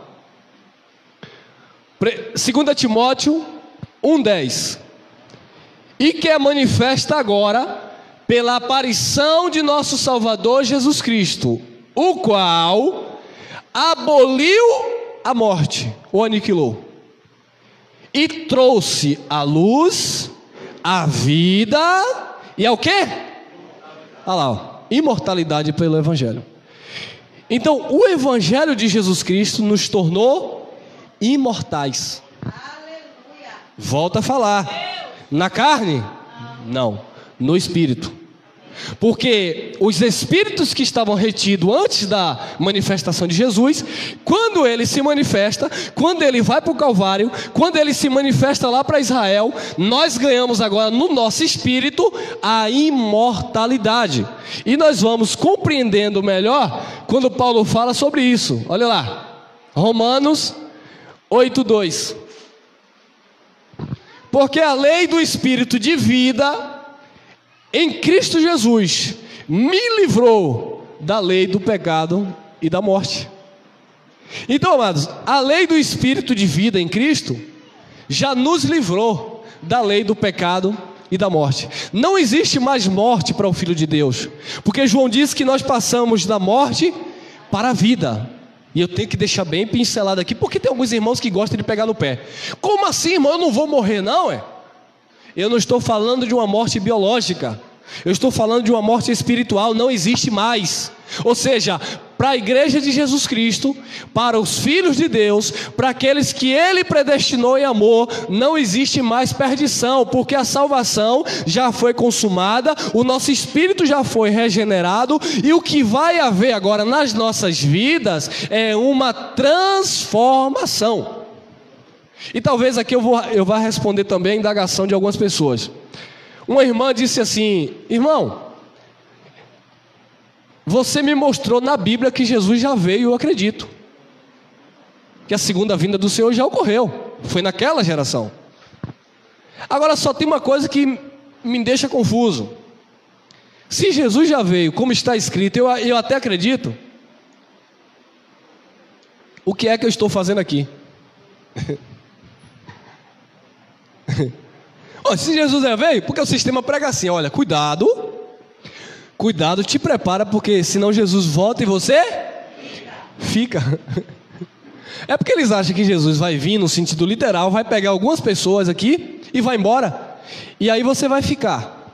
Speaker 1: segunda Timóteo um, dez. E que é manifesta agora pela aparição de nosso Salvador Jesus Cristo, o qual aboliu a morte, ou aniquilou, e trouxe a luz, a vida e ao quê? Olha lá, ó, imortalidade pelo Evangelho. Então o Evangelho de Jesus Cristo nos tornou imortais. Aleluia. Volta a falar. Na carne? Não, no Espírito. Porque os espíritos que estavam retidos antes da manifestação de Jesus, quando ele se manifesta, quando ele vai para o Calvário, quando ele se manifesta lá para Israel, nós ganhamos agora no nosso espírito a imortalidade. E nós vamos compreendendo melhor quando Paulo fala sobre isso. Olha lá, Romanos oito, dois. Porque a lei do Espírito de vida em Cristo Jesus me livrou da lei do pecado e da morte. Então, amados, a lei do Espírito de vida em Cristo já nos livrou da lei do pecado e da morte. Não existe mais morte para o Filho de Deus, porque João diz que nós passamos da morte para a vida. E eu tenho que deixar bem pincelado aqui, porque tem alguns irmãos que gostam de pegar no pé. Como assim, irmão? Eu não vou morrer não, é? Eu não estou falando de uma morte biológica, eu estou falando de uma morte espiritual. Não existe mais. Ou seja, para a igreja de Jesus Cristo, para os filhos de Deus, para aqueles que Ele predestinou e amou, não existe mais perdição, porque a salvação já foi consumada, o nosso espírito já foi regenerado, e o que vai haver agora nas nossas vidas é uma transformação. E talvez aqui eu, vou, eu vá responder também a indagação de algumas pessoas. Uma irmã disse assim: irmão, você me mostrou na Bíblia que Jesus já veio, eu acredito, que a segunda vinda do Senhor já ocorreu, foi naquela geração. Agora só tem uma coisa que me deixa confuso. Se Jesus já veio, como está escrito, eu, eu até acredito, o que é que eu estou fazendo aqui? Oh, se Jesus já veio, porque o sistema prega assim: olha, cuidado, cuidado, te prepara, porque senão Jesus volta e você fica. fica. É porque eles acham que Jesus vai vir no sentido literal, vai pegar algumas pessoas aqui e vai embora, e aí você vai ficar.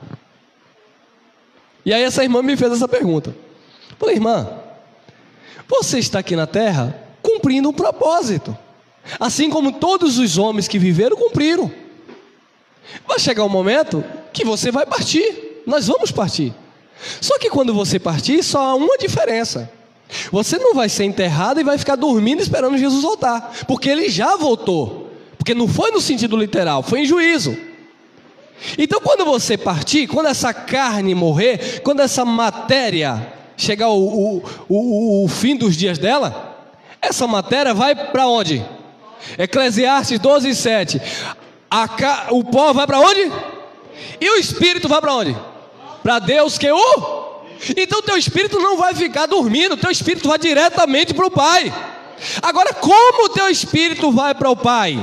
Speaker 1: E aí essa irmã me fez essa pergunta. Falei: irmã, você está aqui na terra cumprindo um propósito, assim como todos os homens que viveram cumpriram. Vai chegar um momento que você vai partir, nós vamos partir. Só que quando você partir, só há uma diferença: você não vai ser enterrado e vai ficar dormindo esperando Jesus voltar, porque Ele já voltou, porque não foi no sentido literal, foi em juízo. Então quando você partir, quando essa carne morrer, quando essa matéria chegar o, o, o, o fim dos dias dela, essa matéria vai para onde? Eclesiastes doze, sete. A, o pó vai para onde? E o espírito vai para onde? Para Deus que o... Então teu espírito não vai ficar dormindo, teu espírito vai diretamente para o Pai. Agora, como o teu espírito vai para o Pai?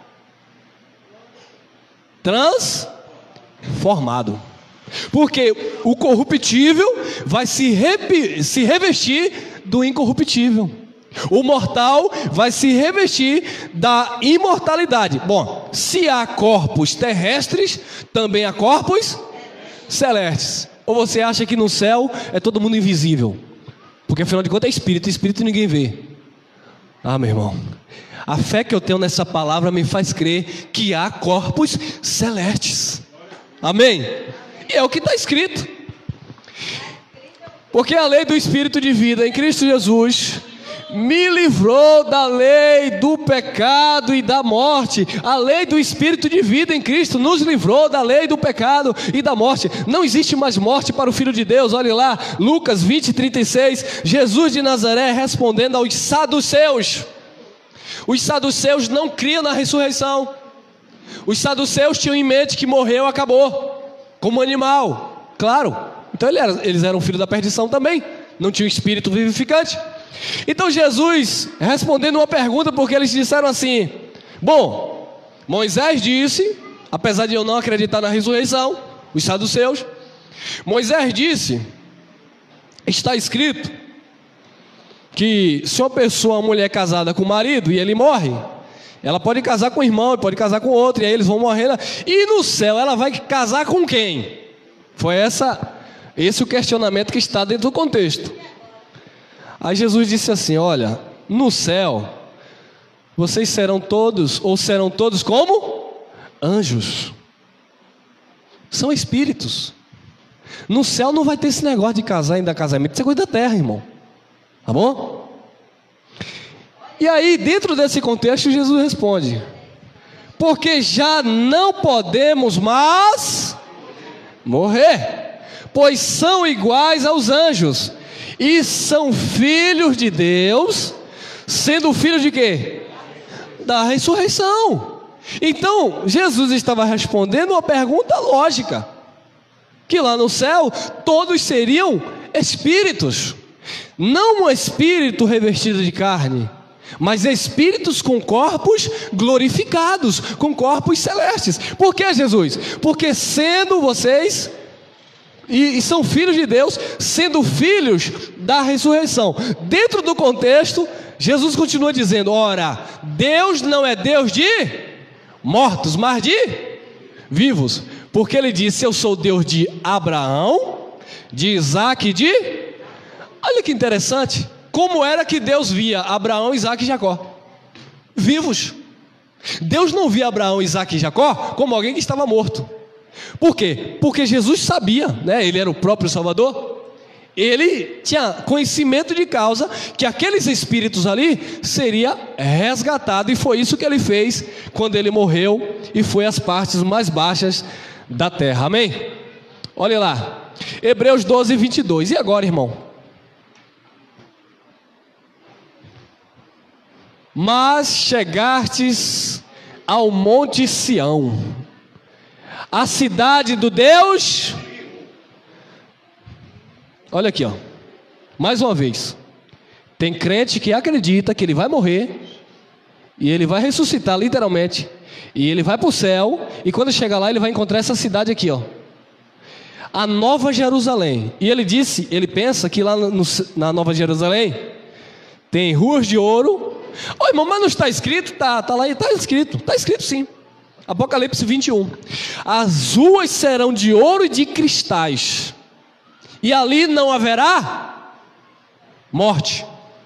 Speaker 1: Transformado. Porque o corruptível vai se, rep... se revestir do incorruptível. O mortal vai se revestir da imortalidade. Bom, se há corpos terrestres, também há corpos celestes. Ou você acha que no céu é todo mundo invisível? Porque afinal de contas é espírito, espírito ninguém vê. Ah, meu irmão, a fé que eu tenho nessa palavra me faz crer que há corpos celestes. Amém? E é o que está escrito. Porque a lei do Espírito de vida em Cristo Jesus me livrou da lei do pecado e da morte. A lei do Espírito de vida em Cristo nos livrou da lei do pecado e da morte. Não existe mais morte para o Filho de Deus. Olhe lá, Lucas vinte, trinta e seis. Jesus de Nazaré respondendo aos saduceus. Os saduceus não criam na ressurreição. Os saduceus tinham em mente que morreu, acabou, como animal. Claro, então eles eram filhos da perdição também, não tinham espírito vivificante. Então Jesus respondendo uma pergunta, porque eles disseram assim: bom, Moisés disse, apesar de eu não acreditar na ressurreição, os saduceus, Moisés disse, está escrito que se uma pessoa, uma mulher casada com o marido e ele morre, ela pode casar com o irmão, pode casar com outro, e aí eles vão morrer, e no céu ela vai casar com quem? Foi essa, esse o questionamento que está dentro do contexto. Aí Jesus disse assim: olha, no céu vocês serão todos, ou serão todos como? Anjos. São espíritos. No céu não vai ter esse negócio de casar e dar casamento, isso é coisa da terra, irmão. Tá bom? E aí, dentro desse contexto, Jesus responde: porque já não podemos mais morrer, pois são iguais aos anjos, e são filhos de Deus, sendo filhos de quê? Da ressurreição. Então, Jesus estava respondendo uma pergunta lógica, que lá no céu, todos seriam espíritos, não um espírito revestido de carne, mas espíritos com corpos glorificados, com corpos celestes. Por que, Jesus? Porque sendo vocês... E, e são filhos de Deus, sendo filhos da ressurreição. Dentro do contexto, Jesus continua dizendo: ora, Deus não é Deus de mortos, mas de vivos. Porque Ele disse: eu sou Deus de Abraão, de Isaac e de... Olha que interessante, como era que Deus via Abraão, Isaque e Jacó? Vivos. Deus não via Abraão, Isaque e Jacó como alguém que estava morto. Por quê? Porque Jesus sabia, né? Ele era o próprio Salvador. Ele tinha conhecimento de causa que aqueles espíritos ali seria resgatado, e foi isso que ele fez quando ele morreu e foi às partes mais baixas da terra. Amém? Olha lá, Hebreus doze, vinte e dois. E agora, irmão? Mas chegastes ao monte Sião, a cidade do Deus. Olha aqui, ó. Mais uma vez. Tem crente que acredita que ele vai morrer e ele vai ressuscitar literalmente, e ele vai para o céu, e quando chegar lá ele vai encontrar essa cidade aqui, ó, a Nova Jerusalém. E ele disse, ele pensa que lá no, na Nova Jerusalém tem ruas de ouro. Ô irmão, mas não está escrito? Tá, tá lá, está escrito, está escrito sim. Apocalipse vinte e um. As ruas serão de ouro e de cristais, e ali não haverá morte.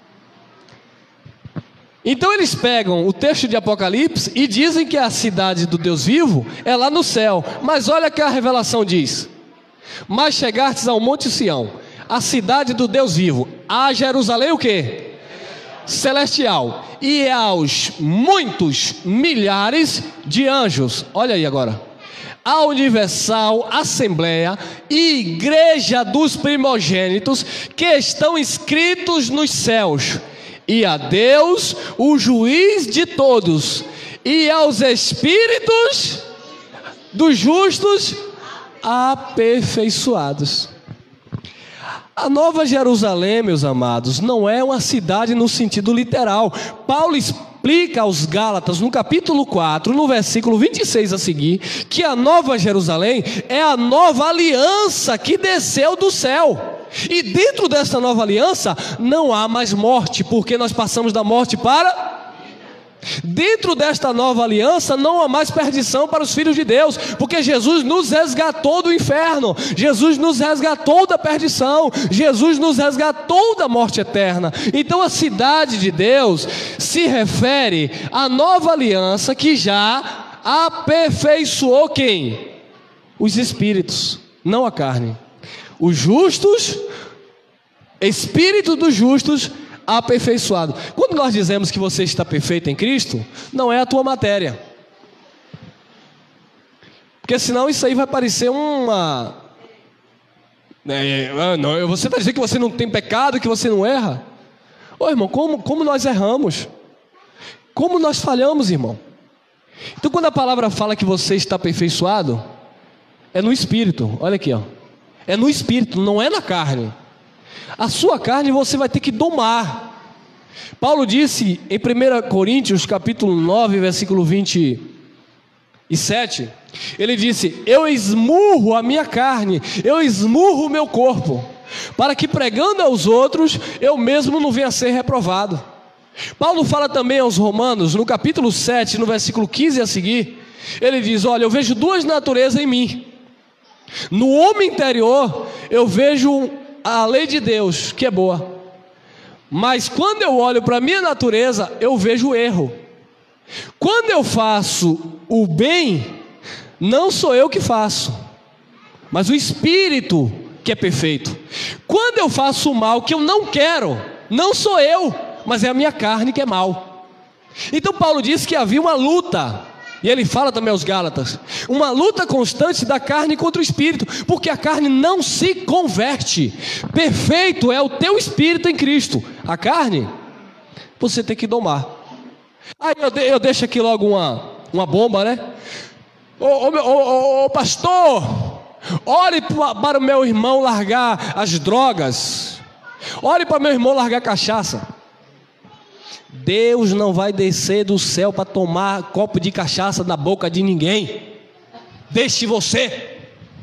Speaker 1: Então eles pegam o texto de Apocalipse e dizem que a cidade do Deus vivo é lá no céu. Mas olha que a revelação diz: mas chegastes ao monte Sião, a cidade do Deus vivo, a Jerusalém o quê? Celestial, e aos muitos milhares de anjos. Olha aí agora. A universal assembleia e igreja dos primogênitos que estão inscritos nos céus, e a Deus, o juiz de todos, e aos espíritos dos justos aperfeiçoados. A Nova Jerusalém, meus amados, não é uma cidade no sentido literal. Paulo explica aos Gálatas, no capítulo quatro, no versículo vinte e seis a seguir, que a Nova Jerusalém é a nova aliança que desceu do céu. E dentro dessa nova aliança não há mais morte, porque nós passamos da morte para... Dentro desta nova aliança não há mais perdição para os filhos de Deus, porque Jesus nos resgatou do inferno, Jesus nos resgatou da perdição, Jesus nos resgatou da morte eterna. Então a cidade de Deus se refere à nova aliança que já aperfeiçoou quem? Os espíritos, não a carne. Os justos, espírito dos justos aperfeiçoado. Quando nós dizemos que você está perfeito em Cristo, não é a tua matéria, porque senão isso aí vai parecer uma... É, não, você está dizendo que você não tem pecado, que você não erra? Ô irmão, como, como nós erramos, como nós falhamos, irmão. Então quando a palavra fala que você está aperfeiçoado, é no Espírito. Olha aqui, ó. É no Espírito, não é na carne. A sua carne você vai ter que domar. Paulo disse em primeira Coríntios capítulo nove, versículo vinte e sete, ele disse: eu esmurro a minha carne, eu esmurro o meu corpo, para que pregando aos outros, eu mesmo não venha a ser reprovado. Paulo fala também aos Romanos, no capítulo sete, no versículo quinze a seguir, ele diz: olha, eu vejo duas naturezas em mim. No homem interior eu vejo a lei de Deus, que é boa, mas quando eu olho para a minha natureza, eu vejo o erro. Quando eu faço o bem, não sou eu que faço, mas o Espírito que é perfeito. Quando eu faço o mal que eu não quero, não sou eu, mas é a minha carne que é mal. Então Paulo disse que havia uma luta, e ele fala também aos Gálatas, uma luta constante da carne contra o Espírito, porque a carne não se converte. Perfeito é o teu Espírito em Cristo. A carne, você tem que domar. Aí eu, de, eu deixo aqui logo uma, uma bomba, né? Ô, ô, ô, ô pastor, ore para o meu irmão largar as drogas, ore para meu irmão largar a cachaça. Deus não vai descer do céu para tomar copo de cachaça na boca de ninguém. Deixe você.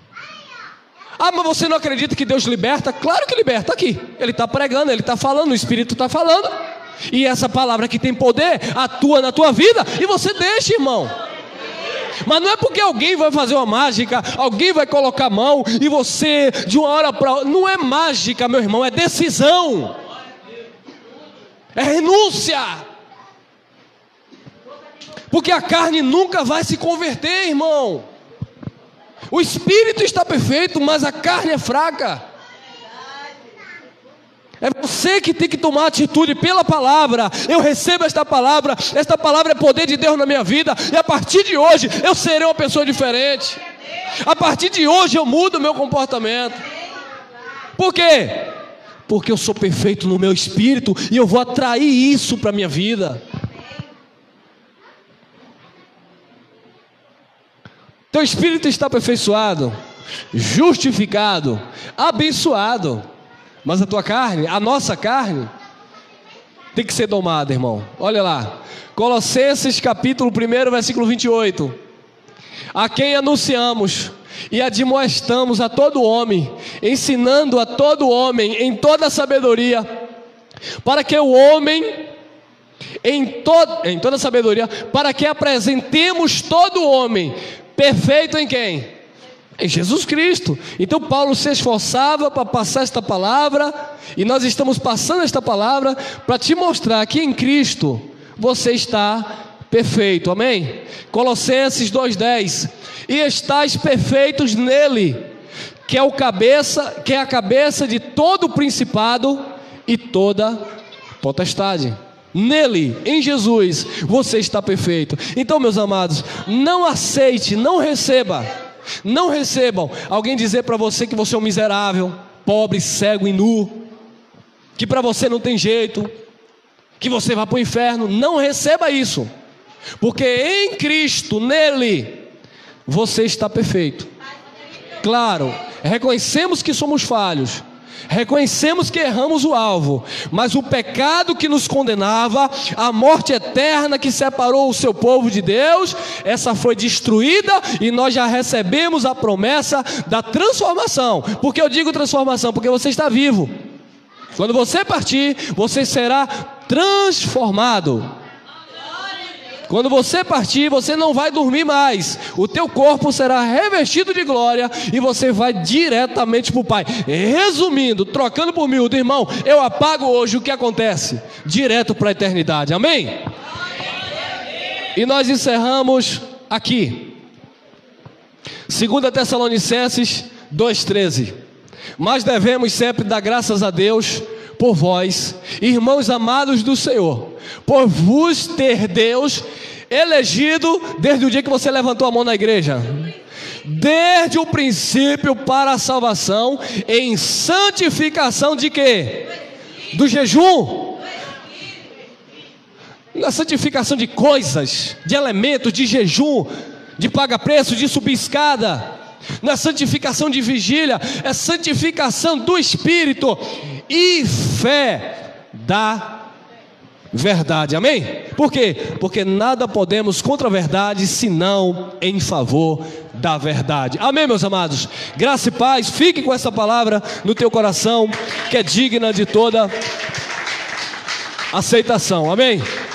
Speaker 1: Ah, mas você não acredita que Deus liberta? Claro que liberta. Aqui, Ele está pregando, Ele está falando, o Espírito está falando, e essa palavra que tem poder atua na tua vida, e você deixa, irmão. Mas não é porque alguém vai fazer uma mágica, alguém vai colocar a mão e você de uma hora para outra. Não é mágica, meu irmão, é decisão. É renúncia. Porque a carne nunca vai se converter, irmão. O espírito está perfeito, mas a carne é fraca. É você que tem que tomar atitude pela palavra. Eu recebo esta palavra. Esta palavra é poder de Deus na minha vida. E a partir de hoje eu serei uma pessoa diferente. A partir de hoje eu mudo o meu comportamento. Por quê? Porque eu sou perfeito no meu espírito e eu vou atrair isso para a minha vida. Teu espírito está aperfeiçoado, justificado, abençoado. Mas a tua carne, a nossa carne, tem que ser domada, irmão. Olha lá, Colossenses capítulo um, versículo vinte e oito. A quem anunciamos e admoestamos a todo homem, ensinando a todo homem em toda sabedoria, para que o homem, em, to em toda sabedoria, para que apresentemos todo homem perfeito em quem? Em Jesus Cristo. Então Paulo se esforçava para passar esta palavra, e nós estamos passando esta palavra para te mostrar que em Cristo você está perfeito, amém? Colossenses dois, dez. E estáis perfeitos nele, que é o cabeça, que é a cabeça de todo o principado e toda potestade. Nele, em Jesus, você está perfeito. Então, meus amados, não aceite, não receba, não recebam alguém dizer para você que você é um miserável, pobre, cego e nu, que para você não tem jeito, que você vai para o inferno. Não receba isso, porque em Cristo, nele, você está perfeito. Claro, reconhecemos que somos falhos, reconhecemos que erramos o alvo, mas o pecado que nos condenava, a morte eterna que separou o seu povo de Deus, essa foi destruída, e nós já recebemos a promessa da transformação. Por que eu digo transformação? Porque você está vivo. Quando você partir, você será transformado. Quando você partir, você não vai dormir mais. O teu corpo será revestido de glória e você vai diretamente para o Pai. Resumindo, trocando por miúdo, irmão, eu apago hoje o que acontece, direto para a eternidade, amém? E nós encerramos aqui, segunda Tessalonicenses dois, treze. Mas devemos sempre dar graças a Deus por vós, irmãos amados do Senhor, por vos ter Deus elegido desde o dia que você levantou a mão na igreja, desde o princípio para a salvação, em santificação de quê? Do jejum. Na santificação de coisas, de elementos, de jejum, de paga-preço, de subir escada. Na santificação de vigília, é santificação do Espírito e fé da verdade, amém? Por quê? Porque nada podemos contra a verdade, senão em favor da verdade, amém, meus amados? Graça e paz, fique com essa palavra no teu coração, que é digna de toda aceitação, amém?